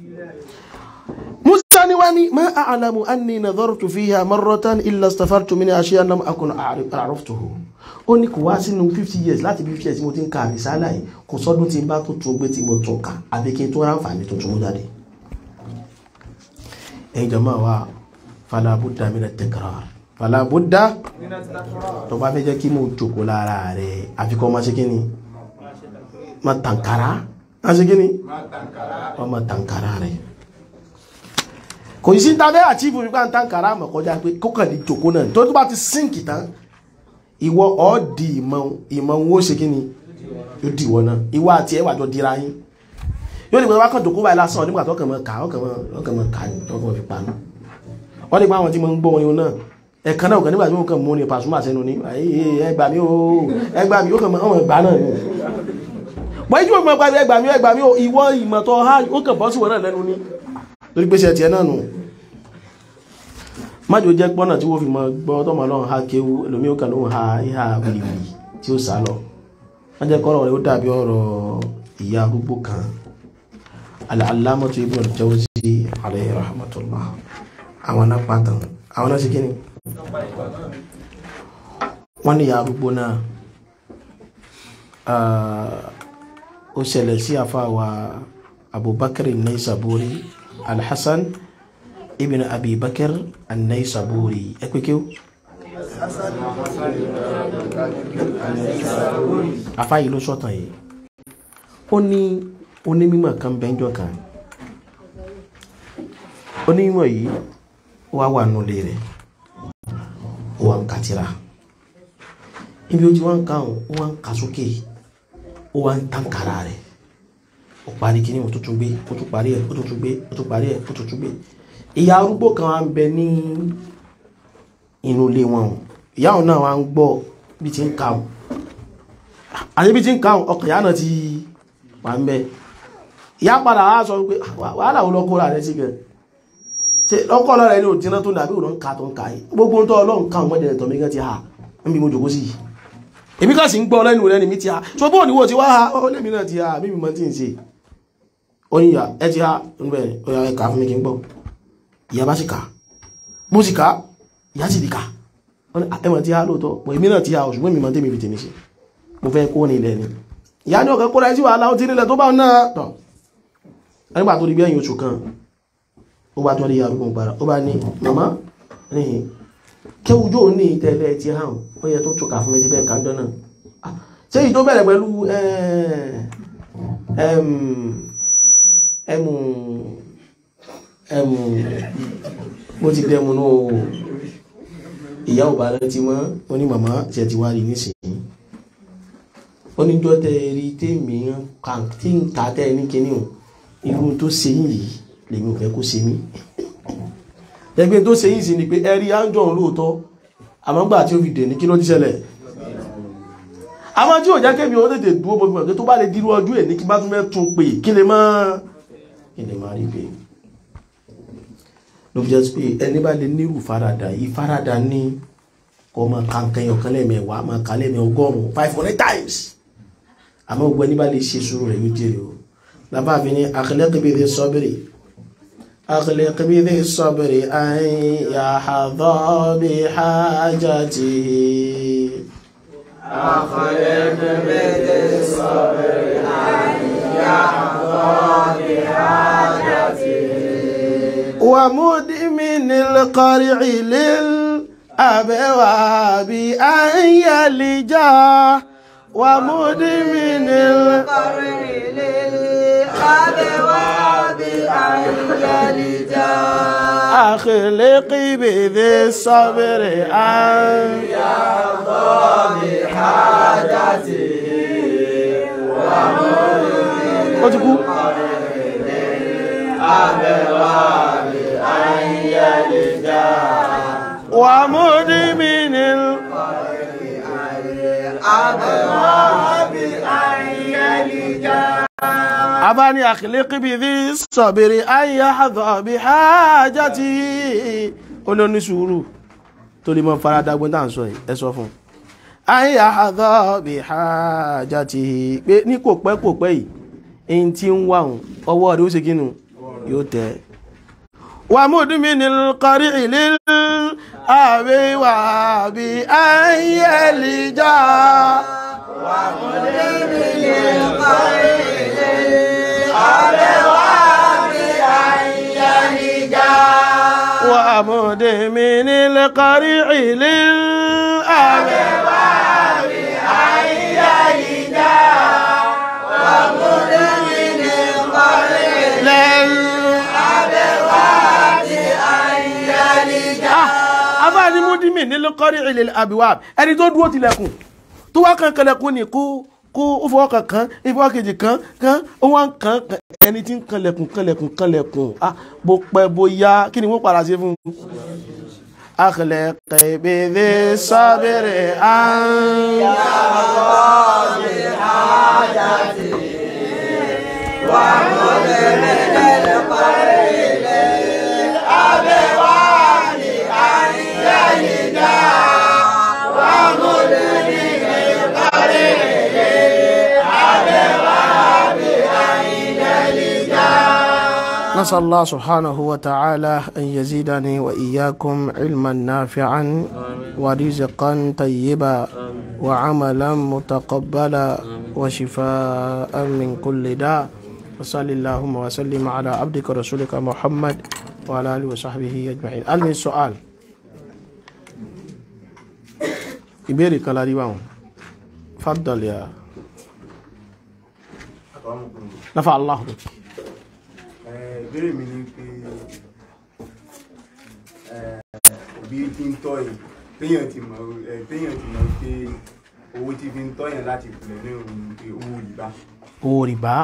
[SPEAKER 1] Musa ni wá ní ma a'lamu anni nadhartu fiha marratan illa istafartu min ashiyan lam akun a'raftuhu. Ó ní kò wá sínú fifty years láti fifty years tí mo ti ń ka àrísálà yìí kò sọ́dún tí n bá tó tún gbé tí mo tún ka àbí kí n tó ráǹfààní tó tún mú jáde. Ẹ̀yin jàmáà wa fala budda min at-takrar fala budda tó bá fẹ́ jẹ́ kí mo jókòó lára rẹ̀ àfikọ́ máa ṣe kí ni ma tànkàrà máa ṣe kí ni ma tànkàrà rẹ̀ kò sí tàbí àchífù nípa tànkàrà mọ̀ kọjá pé kókàn ní jókòó náà tó tó bá ti sínkì tán ìwọ ọ́ di ìmọ̀ owó ṣe kí ni yóò di ìwọ náà ìwọ àti ẹwà jọ dira yín yóò ní pé wákàn jókòó báyìí lásán nígbà tó kàn mọ́ ká ọkàn mọ́ ká ní ọkàn fi pa ní wọ́n ní pé àwọn tí mo ń gbọ́ wọn náà ẹ̀kan náà nígbà tí wọ́n kàn mú ní Pasuma sẹ́nu ní ẹgbà mi ó ẹgbà mi ó kàn mọ́ ọmọ ẹgbà náà ní wọ́n yíjú ọmọ ẹgbà mi ẹgbà mi ẹgbà mi ó ìwọ ìmọ̀tọ̀ ha ó kàn bọ́ sí wọn náà lẹ́nu ní lórí pé ṣe tiẹ̀ náà nù májò jẹ́ pọ́nà tí wọ́n fi mọ́ gbọ́ tọ́mọ lọ́n ha kéwú ẹlòmí ó kàn ló ń ha ìhà wìlìwìlì tí ó sá lọ wọ́n jẹ́ kọ́rọ̀ rẹ̀ ó dàbí ọ̀rọ̀ ìyá arúgbó kan Al-Allamatu Ibn al-Jawzi alayhi rahmatullah àwọn náà pàtàn àwọn náà ṣe kí ni wọ́n ní ìyá arúgbó náà ó ṣẹlẹ̀ sí àfáwà Abubakar an-Naysaburi Al-Hasan ibn Abi Bakr an-Naysaburi ẹgbẹ́kẹ́ afáyí ló sọ́tàn yìí ó ní onímọ̀ kan bẹ́ńjọ́ kan onímọ̀ yìí wá wà nulẹ̀ rẹ̀ ó wà ń kàtírà ibi ó ti wá ń ká ó wá ń kà sókè ó wá ń tànkàrà rẹ̀ ó parí kí ní ó tuntun gbé ó tún parí ẹ̀ ó tuntun gbé ó tún parí ẹ̀ ó tuntun gbé ìyá arúgbó kan wá ń bẹ ní inú ilé wọn ìyá òun náà wá ń gbọ́ bí ti ń ká wọn àti bí ti ń ká wọn ọkàn ìyá náà ti wà ń bẹ ìyá padà wá sọ pé wàhálà wo lọ́kọ́ rà rẹ̀ sí gẹ̀ ṣe lọ́kọ́ lọ́rẹ̀ ní òjìnà tó dàbí òun ká tó ń ká yìí gbogbo tó ọlọ́run ká ọmọdé ẹ̀tọ́ mi gan ti ha ń bí mo jòkó sí yìí èmi kà sí ń gbọ́ lẹ́nu rẹ̀ ni mi ti ha so bóò ní wo ti wá ha ó lèmi náà ti ha mímí mọ́ tí ń ṣe oníyà ẹ ti ha ń bẹ̀rẹ̀ ó yà ẹ̀ka fún mi kí n gbọ́ ìyá bá sì ká bó sì ká ìyá sì di ká ẹmọ̀ tí a lóòtọ́ pọ̀ èmi náà tí a òṣùgbọ́n mi mọ́ tèmi fi tèmi ṣe mo fẹ́ kó ní ilẹ̀ ni ìyá ní ọ̀kẹ́ kóra sí wàhálà ó ti rílẹ̀ tó bá náà tọ̀ nígbà tó rí bí ẹ̀yìn oṣù kan ó bá tọ́ rí arúgbó gbára ó bá ní màmá ní kéwùjọ́ ní ìtẹ́lẹ̀ ti hàn ó yẹ tó túnkà fún mi ti bẹ́ẹ̀ kàńjọ́ náà ṣé èyí tó bẹ̀rẹ̀ pẹ̀lú ẹmù ẹmù bó ti dẹmu náà ìyá ò bá rántí mọ́ ó ní màmá ṣe ti wá rí nísìnyí ó ní jọ́ tẹ́ rí tèmi tí ń ta tẹ́ ní kíní o irú tó ṣe yìí lèmi ò fẹ́ kó ṣe mí ẹgbẹ́ tó ṣe yìí sí ni pé ẹ̀rí áńjọ́ lóòótọ́ àmọ́gbà tí ó fi dè ní kí ló ti ṣẹlẹ̀ àmọ́ tí ò jẹ́ kémi ó tètè dúró bó fi mọ̀ pé tó bá lè dírú ọjọ́ ẹ̀ ní kí bá tún mẹ́ tún pè kí lè máa kí lè máa rí pé ló fi jẹ́ pé ẹni bá lè nírú farada yìí farada ní kọ́ máa kankan ọ̀kan lẹ́mẹ̀wàá máa kà lẹ́mẹ̀ ọgọ́rùn-ún five hundred times àmọ́ gbogbo ẹni bá lè ṣe sùúrù rẹ̀ yóò jẹ́ o lábàá fi ní akhlaq bi dhi sabri akhlaq bi dhi sabri an yahdha bi hajatihi
[SPEAKER 2] akhlaq bi dhi sabri an yahdha bi hajatihi
[SPEAKER 1] wa mudmin al-qari'i lil-abwab an yalija wa mudmin al-qari'i lil-abwab an yalija akhlaq bi dhi sabri an
[SPEAKER 2] yahdha bi hajatihi wa mudmin al-qari'i lil-abwab an yalija
[SPEAKER 1] wa mudmin
[SPEAKER 2] al-abwab an yalija
[SPEAKER 1] abani akhlaq bi dhi sabri an yahdha bi hajatihi olóní sùúrù tó lè mọ́ farada gbọ́n tàà ń sọ ẹ sọ fún an yahdha bi hajatihi pé ní kò pẹ́ kò pẹ́ yìí in tí ń wà ọwọ́ rẹ̀ ó ṣe kínú yóò tẹ́ wa mudminil qari'i lil abwab an yalija
[SPEAKER 2] wa mudminil qari'i lil abwab an yalija
[SPEAKER 1] wa mudminil qari'i lil abwab
[SPEAKER 2] an yalija wa mudminil qari'i lil
[SPEAKER 1] abáni múdímì nílò kọ́rí ilẹ̀ àbíwá ẹni tó dúró tilẹ̀kùn tó wá kan kanlẹ̀kùn ní kó kó ó fọwọ́ kankan ìfọwọ́ kejì kan kan ó wá ń kan ẹni tí ń kanlẹ̀kùn kanlẹ̀kùn kanlẹ̀kùn ah bó pẹ́ bó yá kí ni wọ́n padà sí fún un. akhlaq bi dhi sabri an
[SPEAKER 2] yahdha bi hajatihi wa mudminil qari'i lil abwab an yalija wa mudminil qari'i lil abwab an yalija.
[SPEAKER 1] نسأل الله سبحانه وتعالى أن يزيدني وإياكم علما نافعا ورزقا طيبا وعملا متقبلا وشفاء من كل داء وصل اللهم وسلم على عبدك ورسولك محمد وعلى آله وصحبه أجمعين. ألمي السؤال ìbéèrè kan la rí wáhùn فضل يا نفع الله بك.
[SPEAKER 3] ìbéèrè mi ni pé òbí fi ń tọ́ yìí téèyàn ti mọ̀ téèyàn ti mọ̀ pé owó tí fi ń tọ́ yẹn láti pìlẹ̀ ní òun pé owó rìbá.
[SPEAKER 1] owó rìbá.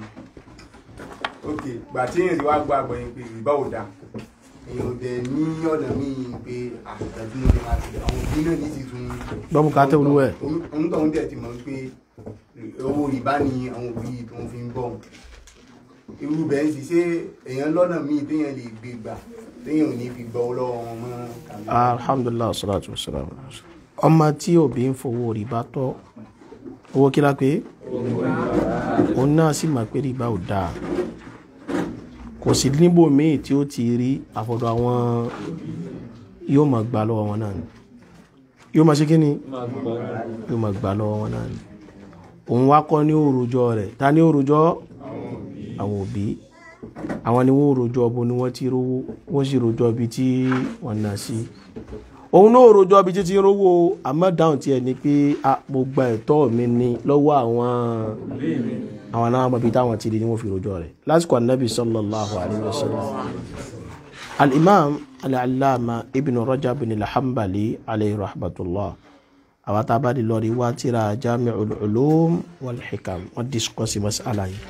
[SPEAKER 3] ok gbà téèyàn ti wá gbọ́ àgbọ̀ yẹn pé rìbá ò dáa èèyàn ò dẹ̀ ní ọ̀nà míì pé àtúntà tí mo ní láti àwọn òbí náà ní ti tún.
[SPEAKER 1] gbọ́mù ká tẹ́ olúwẹ̀.
[SPEAKER 3] òun tó ń dẹ̀ ti mọ̀ pé owó rìbá ni àwọn òbí tó ń fi ń bọ̀ irú bẹ́ẹ̀ sì ṣe èèyàn lọ́nà míì téèyàn lè gbé gbà téèyàn ò ní fi gbọ́ lọ́wọ́ wọn mọ́.
[SPEAKER 1] alhamdulillah salatu wasalam. ọmọ tí òbí ń fowó rìbá tọ́ owó kí la pé òun náà sì máa pé rìbá ò dáa kò sí níbò míì tí ó ti rí àfọ̀dọ̀ àwọn yóò máa gbà lọ́wọ́ wọn náà ni yóò máa ṣe kí ni yóò máa gbà lọ́wọ́ wọn náà ni òun wá kọ́ ní òrùjọ rẹ̀ ta ní òrùjọ àwọn òbí àwọn ni wọ́n rojọ́ ọbọ ni wọ́n ti rówó wọ́n sì rojọ́ ibi tí wọ́n nà sí òun náà rojọ́ ibi tí ti rówó àmọ́ dáhùn tiẹ̀ ni pé mo gba ẹ̀tọ́ mi ní lọ́wọ́ àwọn àwọn náà mọ̀ bí táwọn ti rí ni wọ́n fi rojọ́ rẹ̀ lásìkò Ànábì sallallahu alaihi wasallam al-imam al-allama ibn Rajab bin al-Hanbali alayhi rahmatullah àwọn tá a bá di lọ rí wá tíra Jami'ul Ulum wal Hikam wọ́n discuss mas'ala yìí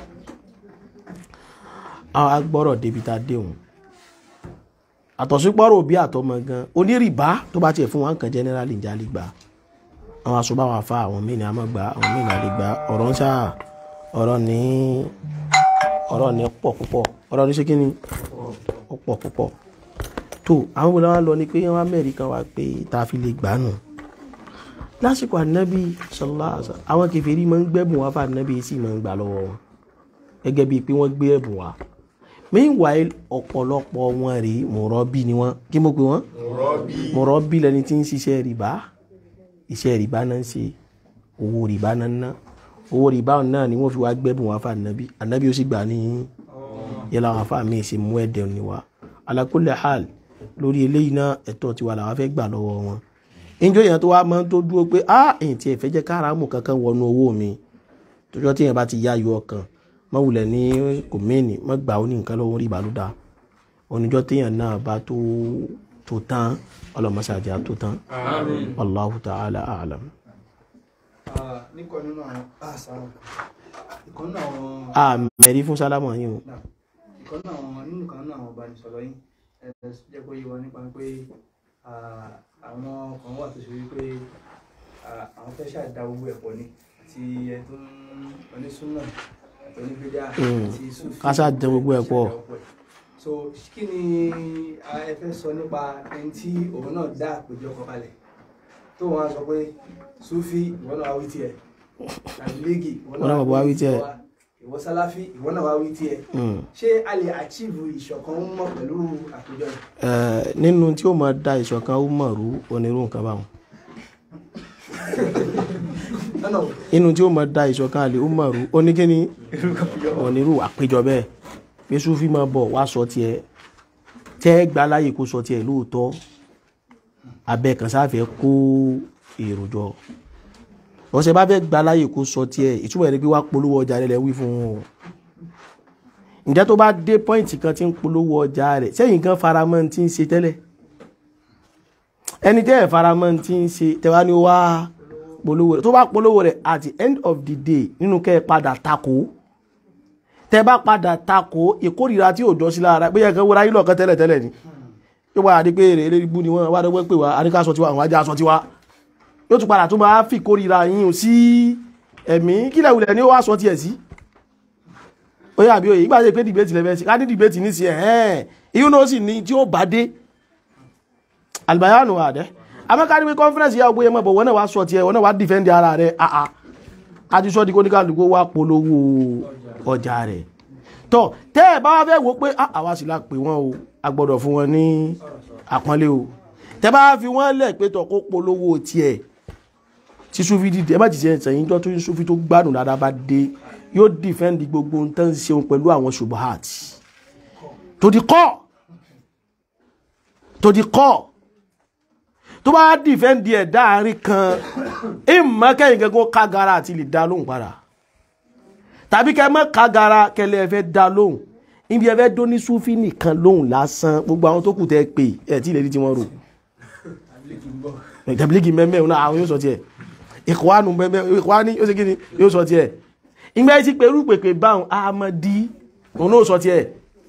[SPEAKER 1] àwọn agbọ́rọ̀ débi tá a déhùn àtọ̀sípọ̀rọ̀ òbí àtọmọ gan onírìbá tó bá tiẹ̀ fún wọn kan generally ìjà lè gbà àwọn aṣọ́bá wà fá àwọn mìíràn àmọ́ gbà àwọn mìíràn lè gbà ọ̀rọ̀ ń sáà ọ̀rọ̀ ní ọ̀rọ̀ ní pọ̀ púpọ̀ ọ̀rọ̀ ní ṣe kí ni ó pọ̀ púpọ̀ tó àwọn ọmọdé wọn lọ ní pé wọn mẹ́rin kan wá pé tá a fi lè gbà nù lásìkò Ànábì sallallahu alaihi wasallam àwọn kèfèrí máa ń gbẹ́bùn wá fún Ànábì sì máa ń gbà lọ́wọ́ wọn gẹ́gẹ́ bíi pé wọ́n gbé ẹ̀bùn wá meanwhile ọ̀pọ̀lọpọ̀ wọn rí mọ̀rọ́bí ni wọ́n kí mo pè wọ́n mọ̀rọ́bí lẹni tí ń ṣiṣẹ́ rìbá iṣẹ́ rìbá náà ń ṣe owó rìbá náà ń ná owó rìbá náà ni wọ́n fi wá gbẹ́bùn wá fún Ànábì Ànábì ó sì gbà ní yẹlá wọn fún àmì ìṣe mú ẹ̀dẹ̀ ni wá ala kulli hal lórí eléyìí náà ẹ̀tọ́ tiwa làwọn fẹ́ gbà lọ́wọ́ wọn ìjọ yẹn tó wá máa ń tó dúró pé ah èyí tí ẹ fẹ́ jẹ́ káràmù kankan wọnú owó mi tójọ́ tí yẹn bá ti yá ayọ̀ ọkàn má wulẹ̀ ní kò mẹ́ni má gbà ó ní nǹkan lọ́wọ́ rí ìbálòdà oníjọ́ téèyàn náà bá tó tó tán ọlọ́mọṣáájà tó tán Allahu ta'ala a'lam.
[SPEAKER 4] níkọ̀ nínú àwọn àṣà ìkan náà àwọn.
[SPEAKER 1] àmẹ́rí fún sálámù yìí o.
[SPEAKER 4] ìkan náà àwọn nínú kan náà àwọn ọbanisọ̀rọ̀ yìí ẹ̀ jẹ́ kó yé wa nípa pé àwọn kan wà tó ṣe wípé àwọn fẹ́ ṣàdá gbogbo ẹ̀pọ̀ ni àti ẹ̀tún onísúnà
[SPEAKER 1] kásá jẹ gbogbo ẹ̀ pọ̀.
[SPEAKER 4] so kí ni ẹ fẹ́ sọ nípa ẹni tí òun náà dá àpèjọ kọkalẹ̀ tó wọn sọ pé Sufi ìwọ náà wá wí tiẹ̀ tàbílẹ́gì ìwọ náà wá wí tiẹ̀ ìwọ Sàláfì ìwọ náà wá wí tiẹ̀ ṣé a lè achieve ìṣọ̀kan mọ̀ pẹ̀lú àpèjọ yìí.
[SPEAKER 1] nínú tí ó máa da ìṣọ̀kan ó mọ̀ rú onírú nǹkan báwọn inú tí ó mọ̀ da ìṣọ̀kan àlè ó mọ̀ rú oníkíní onírú àpéjọ bẹ́ẹ̀ pé Sufi máa bọ̀ wá sọ tiẹ̀ tẹ́ gba láyè kó sọ tiẹ̀ lóòótọ́ abẹ́ kan sáfẹ́ kó èrò jọ ọ̀sẹ̀ bá fẹ́ gba láyè kó sọ tiẹ̀ ìtumọ̀ ẹni pé wá polówó ọjà rẹ̀ wí fún wọn ǹjẹ́ tó bá dé pọ́ìntì kan tí ń polówó ọjà rẹ̀ sẹ́yìn kan faramọ́ ti ń ṣe tẹ́lẹ̀ ẹni tẹ́ ẹ̀ faramọ́ ti ń ṣe tẹ́wá ní wá polówó rẹ̀ tó bá polówó rẹ̀ at the end of the day nínú kẹ́ ẹ padà takò tẹ́ bá padà takò ìkórìíra tí ò dọ́ sí lára pé yẹ kẹ́ wọ́n ráyé lọ́ọ̀kan tẹ́lẹ̀ tẹ́lẹ̀ ni yóò wá àdí pé èrè eré ibú ni wọ́n wá dọ́gbẹ́ pé wá àríká sọ tiwa àwọn ajá sọ tiwa yóò tún padà tún máa fi ìkórìíra yín sí ẹ̀mí kílẹ̀ wulẹ̀ ni ó wá sọ tiẹ̀ sí ó yà bí òye ìgbà tí pé dìbẹ́tì lẹ́fẹ́ sí ká ní dìbẹ́tì ní sí ẹ̀hẹ́n ìyún náà sì ní tí ó bá dé albayanu àdẹ́ amẹ́ká ní pé conference yà ọgbóyẹ mọ́ bọ̀ wọ́n náà wá sọ tiẹ̀ wọ́n náà wá defend ara rẹ̀ àà àti sọ́ di kóníkàlùkù wá polówó ọjà rẹ̀ tọ́ tẹ́ ẹ̀ bá wá fẹ́ wo pé àwa sì la pè wọ́n o a gbọ́dọ̀ fún wọn ní àpọ́nlé o tẹ́ bá fi wọ́n lẹ̀ pé tọ́ kó polówó tiẹ̀ tí Sufi dìde ẹ má ti ṣe ẹ̀sẹ̀yìn tó tún Sufi tó gbádùn dáadáa bá dé yóò defend gbogbo nǹkan ṣeun pẹ̀lú àwọn ṣubuhat tó di kọ́ tó di kọ́ tó bá defend ẹ̀ dáàrin kan ìmọ̀ kẹ́yìn gẹ́gẹ́ kágara àti lè dá lóhùn padà tàbí kẹ́ mọ́ kágara kẹlẹ́ ẹ fẹ́ dá lóhùn ibi ẹ fẹ́ dó ní Sufi nìkan lóhùn lásán gbogbo àwọn tó kù tẹ́ pè ẹ̀ tí ilẹ̀ tí wọ́n rò tẹ̀blígì mẹ́mẹ́ òun náà àwọn yóò sọ tiẹ̀ ìkwánu mẹ́mẹ́ ìkwáni yóò ṣe kí ni yóò sọ tiẹ̀ ìgbà tí pẹ̀lú pèpè báhùn Ahmadi òun náà sọ tiẹ̀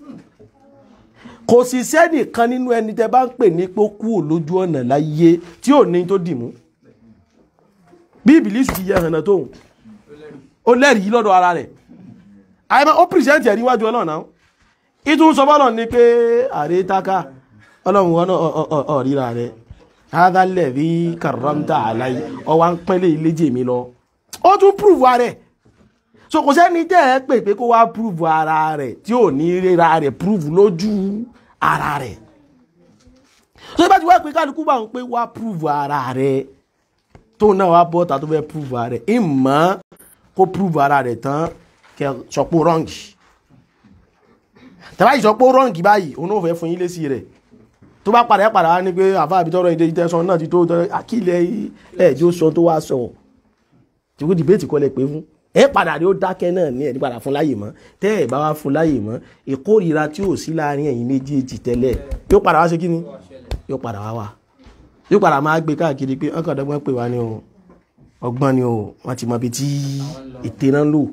[SPEAKER 1] kò sì sẹ́nìkan nínú ẹni tẹ́ bá ń pè ní pé ó kú lójú ọ̀nà láyé tí ò ní tó dìmú bí Ìbílísì ti yẹ hànà tóun ó lẹ́rìí lọ́dọ̀ ara rẹ̀ àìmọ́ ó pìrìsẹ́ntì ẹ̀ níwájú Ọlọ́run náà ìtún sọ bọ́lọ̀ ní pé àrẹ táká Ọlọ́run wọn ọ̀ríra rẹ̀ hádálẹ̀ rí kàrámtà àláyé ọwá ń pẹ́lẹ̀ iléjì mi lọ ó tún prúfù ara rẹ̀ so kò sẹ́ni tẹ́ ẹ pè pé kó wá prúfù ara rẹ̀ tí ò ní ríra rẹ̀ prúfù lójú ara rẹ̀ so bá ti wá pé kálukú bá ń pé wá prúfù ara rẹ̀ tó náà wá bọ́ta tó fẹ́ prúfù ara rẹ̀ ìmọ̀ kó prúfù ara rẹ̀ tán kẹ sọpọ̀ rọ́ǹgì tẹ́bá ìsọ pé ó rọ́ǹkì báyìí òun náà fẹ́ fún yín lésì rẹ̀ tó bá padà padà wá ní pé àfáà àbí tọ́rọ ìdè ìtẹ́sán náà ti tó àkílẹ̀ ẹ̀jọ́ sọ tó wá sọ tí kò dìbẹ́tì kọ́lẹ̀ pé fún ẹ padà rí ó dákẹ́ náà ní ẹ̀dí padà fún láyè mọ́ tẹ́ ẹ̀ bá wá fún láyè mọ́ ìkórìíra tí ò sí láàrin ẹ̀yin méjèèjì tẹ́lẹ̀ yóò padà wá ṣe kí ni yóò padà wá wà yóò padà máa gbé káàkiri pé ọkàn ọ̀dọ́gbọ́n pè wá ní o ọgbọ́n ni o wọ́n ti mọ ibi tí ètè náà ń lò.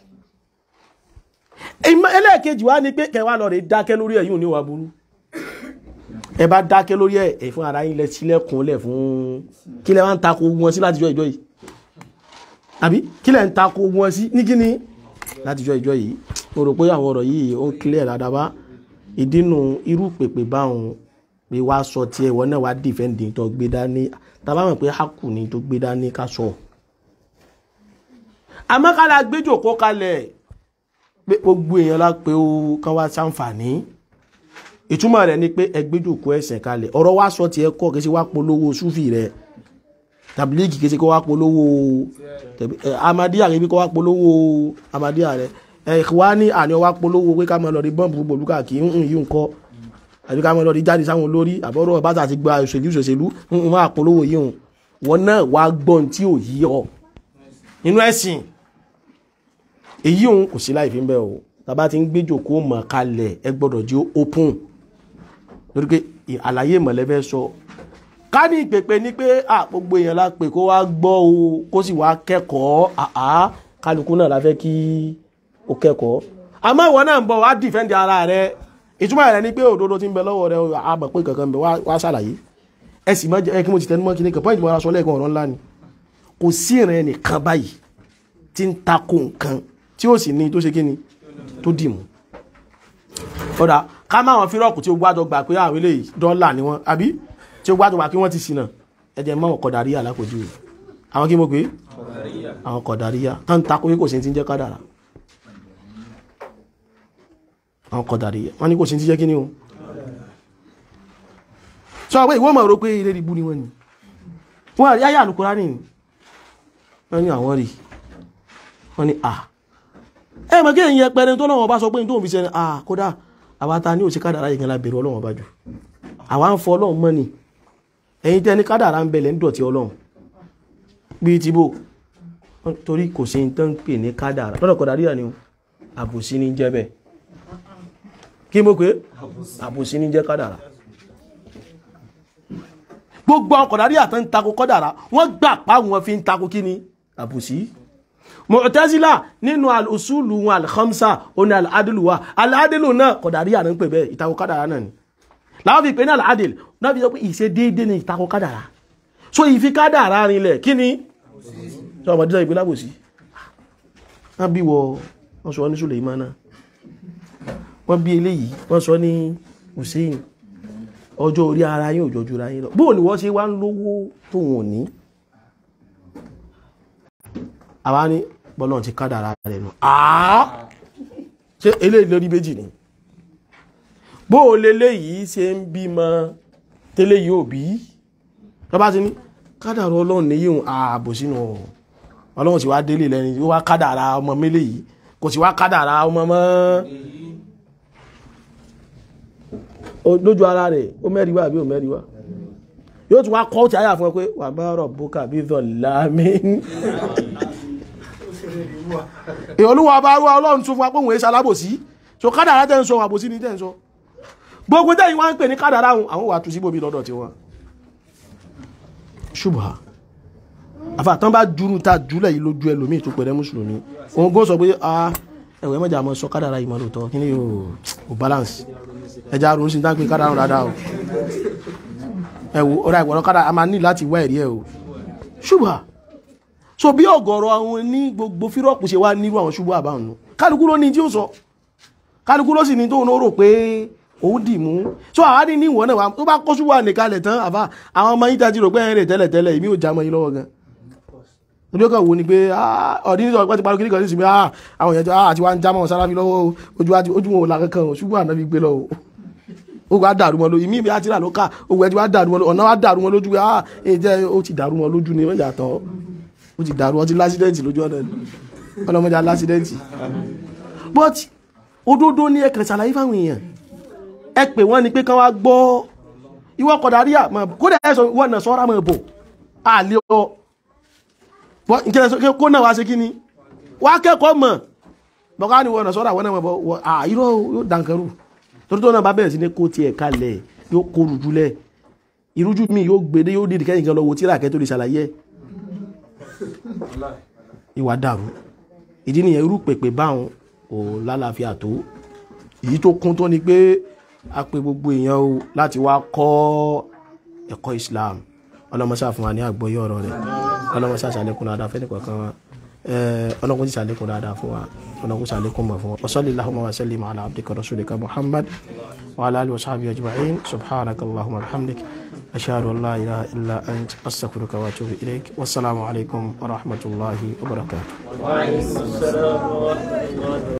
[SPEAKER 1] ẹlẹ́ẹ̀kejì wá ní pé kẹwàá lọ rè dákẹ́ lórí ẹ̀yìn òní wà burú ẹ bá dákẹ́ lórí ẹ̀ fún ara yín lẹ sílẹ̀kùn lẹ̀ fún kí lẹ wá ń takò wọn sí látijọ́ ìjọ yìí àbí kí lẹ ń takò wọn sí ní kíni látijọ́ ìjọ yìí mo rò pé àwọn ọ̀rọ̀ yìí ó ń clear dáadáa ìdínú irú pèpè báwọn pé wá sọ tí ẹwọ náà wá dìfẹ́ǹdì tó gbé dání tàbá mọ̀ pé hákù ni tó gbé dání ká sọ àmọ́ ká la gbé jòkó kalẹ̀ pé gbogbo èèyàn lá pé ó kán wá ṣàǹfààní ìtumọ̀ rẹ̀ ni pé ẹgbẹ́ jòkó ẹ̀sẹ̀ kalẹ̀ ọ̀rọ̀ wá sọ tí ẹ kọ́ kí sí wá polówó súfì rẹ̀ tàbílíìgì kí sí kó wá polówó amadíyà kí kó wá polówó amadíyà rẹ̀ ẹ̀wá ní àní ọwá polówó pé ká mọ̀ lọ rí bọ́ǹbù bolúkà kí ń yí ń kọ́ àbí ká mọ́ lọ rí jáde sáwọn olórí àbọ̀rọ̀ bá tàti gba òṣèlú òṣèlú ń máa polówó yìí hùn wọn náà wá gbọ́n tí ò yí ọ nínú ẹ̀sìn èyí hùn kò sí láì fi ń bẹ́ o tàbá ti ń gbé jòkó mọ̀ kalẹ̀ ẹ gbọ́dọ̀ jí open lórí pé àlàyé mọ̀lẹ́fẹ́ sọ ká ní ìpèpè ní pé à gbogbo èèyàn la pè kó wá gbọ́ o kó sì wá kẹ́kọ̀ọ́ àá kálukú náà la fẹ́ kí ó kẹ́kọ̀ọ́ àmọ́ ìwọ náà ń bọ̀ wá dìfẹ́ǹdì ara rẹ̀ ìtumọ̀ rẹ̀ ní pé òdodo tí ń bẹ lọ́wọ́ rẹ̀ àbọ̀ pé kankan bẹ wá ṣàlàyé ẹ sì mọ́ ẹ kí mo ti tẹnu mọ́ kí ní kan pọ́ìntì mọ́ra sọ lẹ́ẹ̀kan ọ̀rọ̀ ńlá ni kò sí ìrìn ẹnìkan báyìí tí ń takò nǹkan tí ó sì ní tó ṣe kí ni tó dìmú ọ̀dà ká máa wọn fírọ̀kù tí ó gbádọ̀ gbà pé àwọn eléyìí dọ́là ni wọ́n àbí tí ó gbádọ̀ gbà pé wọ́n ti ṣìnà ẹ̀jẹ̀ mọ́ kọ̀dàríyà lápòjú àwọn kí mo pé àwọn kọ̀dàríyà tán takò pé kò sí ti ń jẹ́ kádàrá àwọn kọ̀dàríyà wọ́n ní kò sí ti jẹ́ kí ni o sọ pé ìwọ́n mọ̀ rò pé ilé ìbú ni wọ́n ni wọ́n rí ayé Al-Kùránì ni wọ́n ní àwọn rí wọ́n ní à ẹ mọ̀ kí èyí ẹpẹrẹ tó lọ́wọ́ bá sọ pé ní tó ń fi ṣe à kódà àwátá ní òsì kádàrá yìí kan lábẹ̀rẹ̀ Ọlọ́run bá jù àwa ń fọ Ọlọ́run mọ́ ni ẹ̀yin tẹ́ ní kádàrá ń bẹ̀lẹ̀ ń dọ̀tí Ọlọ́run bí ti bò torí kò sí tó ń pè ní kádàrá lọ́dọ̀ kọ̀dàríyà ni àbòsí ní jẹ́ bẹ́ẹ̀ kí mo pé àbòsí ní jẹ́ kádàrá gbogbo àwọn kọ̀dàríyà tó ń takò kádàrá wọ́n gbà pa wọn fi ń takò kí ni àbòsí Mu'tazila nínú al-usulu wọn al-khamsa oní al-adilu wa al-adilu náà kọ̀dàríyà náà ń pè bẹ́ẹ̀ ìtakò kádàrá náà ni láwọn fi pè ní al-adil náà fi sọ pé ìṣe déédé ní ìtakò kádàrá so ìfi kádàrá rinlẹ̀ kí ni sọ ọmọdé sọ ìpínlẹ̀ àbòsí wọ́n bí wọ wọ́n sọ ní Sulaimana wọ́n bí eléyìí wọ́n sọ ní Hussein ọjọ́ orí ara yín òjò jura yín lọ bóò ni wọ́n ṣe wá ń lówó tó wọn ní àwa ní bọ́lọ̀ ti kádàrá rẹ̀ nù àá ṣe eléyìí lórí méjì ni bóò leléyìí ṣe ń bímọ tẹ́lẹ̀ yóò bí lọ́bá ti ní kádàrá Ọlọ́run ní yíò ààbò sínú Ọlọ́run ti wá délé lẹ́ni ó wá kádàrá ọmọ mélé yìí kò sì wá kádàrá ọmọ mọ́ lójú ara rẹ̀ ó mẹ́riwá àbí ó mẹ́riwá yóò tún wá kọ́ tí àyà fún ẹ pé wà bá rọ̀ bókà bí zọ̀lámí ìyọlúwà bá rú Ọlọ́run tún fún apóhùn èsà alábòsí so kádàrá tẹ́ ń sọ àbòsí ní tẹ́ ń sọ gbogbo tẹ́yìn wọ́n ń pè ní kádàrá àwọn wà tún sí bòbí lọ́dọ̀ tí wọ́n ṣùgbọ́n àfàtán bá jùrù ta jùlẹ̀ yìí lójú ẹlòmí tó pẹ̀lẹ́ mùsùlùmí òun gó sọ pé ah ẹ̀wẹ̀ mọ́jà mọ́ sọ kádàrá yìí mọ́ lóòótọ́ kí ni ò balance ẹja rún sí dáńpé kádàrá dáadáa o ẹ̀wò ọ̀rọ̀ ìgbọ̀rọ̀ kádàrá a máa ní láti wá ẹ̀rí ẹ̀ o ṣùgbọ́n so bí ọ̀gọ̀rọ̀ àwọn ní gbogbo fírọ̀pù ṣe wá nírú àwọn ṣubú àbáhùn kálukú ló ní tí ó sọ kálukú ló sì ní tó ń rò pé òun dì mú so àwa ní ní ìwọ̀n náà tó bá kó ṣubú ànìkalẹ̀ tán àbá àwọn ọmọ yín tàbí rò pé ẹ̀rẹ̀ tẹ́lẹ̀ tẹ́lẹ̀ ìmí ò já mọ́ yín lọ́wọ́ gan olókàn wo ni pé ọ̀dí ní ọ̀pẹ́ ti parí kìnnìkan sí ìsinmi àwọn èèyàn àti wá ń já mọ́ sáráfí lọ́wọ́ ojú wọn ò la kankan ṣubú ànábì gbé lọ ó wá dàrú mọ́ lójú ìmí ìbí àti ìlànà ká ogun ẹ̀ ti wá dàrú mọ́ lójú ọ̀nà wá dàrú mọ́ lójú pé ó ti dàrú mọ́ lójú ni wọ́n jà tán ó ti dàrú ọtí lásídẹ́ǹtì lójú ọ̀nà ọlọ́mọdé lásídẹ́ǹtì but
[SPEAKER 5] òdodo ní ẹ kàn ṣàlàyé fáwọn èèyàn ẹ pè wọ́n ni pé kán wá gbọ́ ìwọ Kọ̀dáríyà kódà ẹ sọ wọ́n náà sọ́ra mọ̀ bọ̀ àlè ọ kó náà wá ṣe kí ni wá kẹ́kọ̀ọ́ mọ̀ bọ́ká ni wọ́n náà sọ́ra wọ́n náà mọ̀ bọ̀ àìrọ̀ yóò dànkẹ́rù torí tó náà bá bẹ̀rẹ̀ sí ní kó tiẹ̀ kalẹ̀ yóò kó rùjúlẹ̀ ìrújú mi yóò gbèdé yóò dìdì kẹ́yìn kan lọ wo tíra kẹ́ tó lè ṣàlàyé ìwà dàrú ìdí nìyẹn irú pèpè báwọn ò lálàáfíà tó èyí tó kún tó ni pé a pè gbogbo èèyàn o láti wá kọ́ ẹ̀kọ́ Islam ọlọ́mọṣà fún wa ní àgbọ́yé ọ̀rọ̀ rẹ̀ ọlọ́mọṣà ṣàlékún dáadáa fẹ́ nìkan kan wa ọlọ́kùn ti ṣàlékún dáadáa fún wa ọlọ́kùn ṣàlékún mọ̀ fún wa wa sallallahu wa sallim ala abdika rasulika Muhammad wa ala alihi wa sahbihi ajma'in subhanaka Allahumma wa bihamdik ashhadu an la ilaha illa ant astaghfiruka wa atubu ilaik wassalamu alaikum wa rahmatullahi wa barakatuh.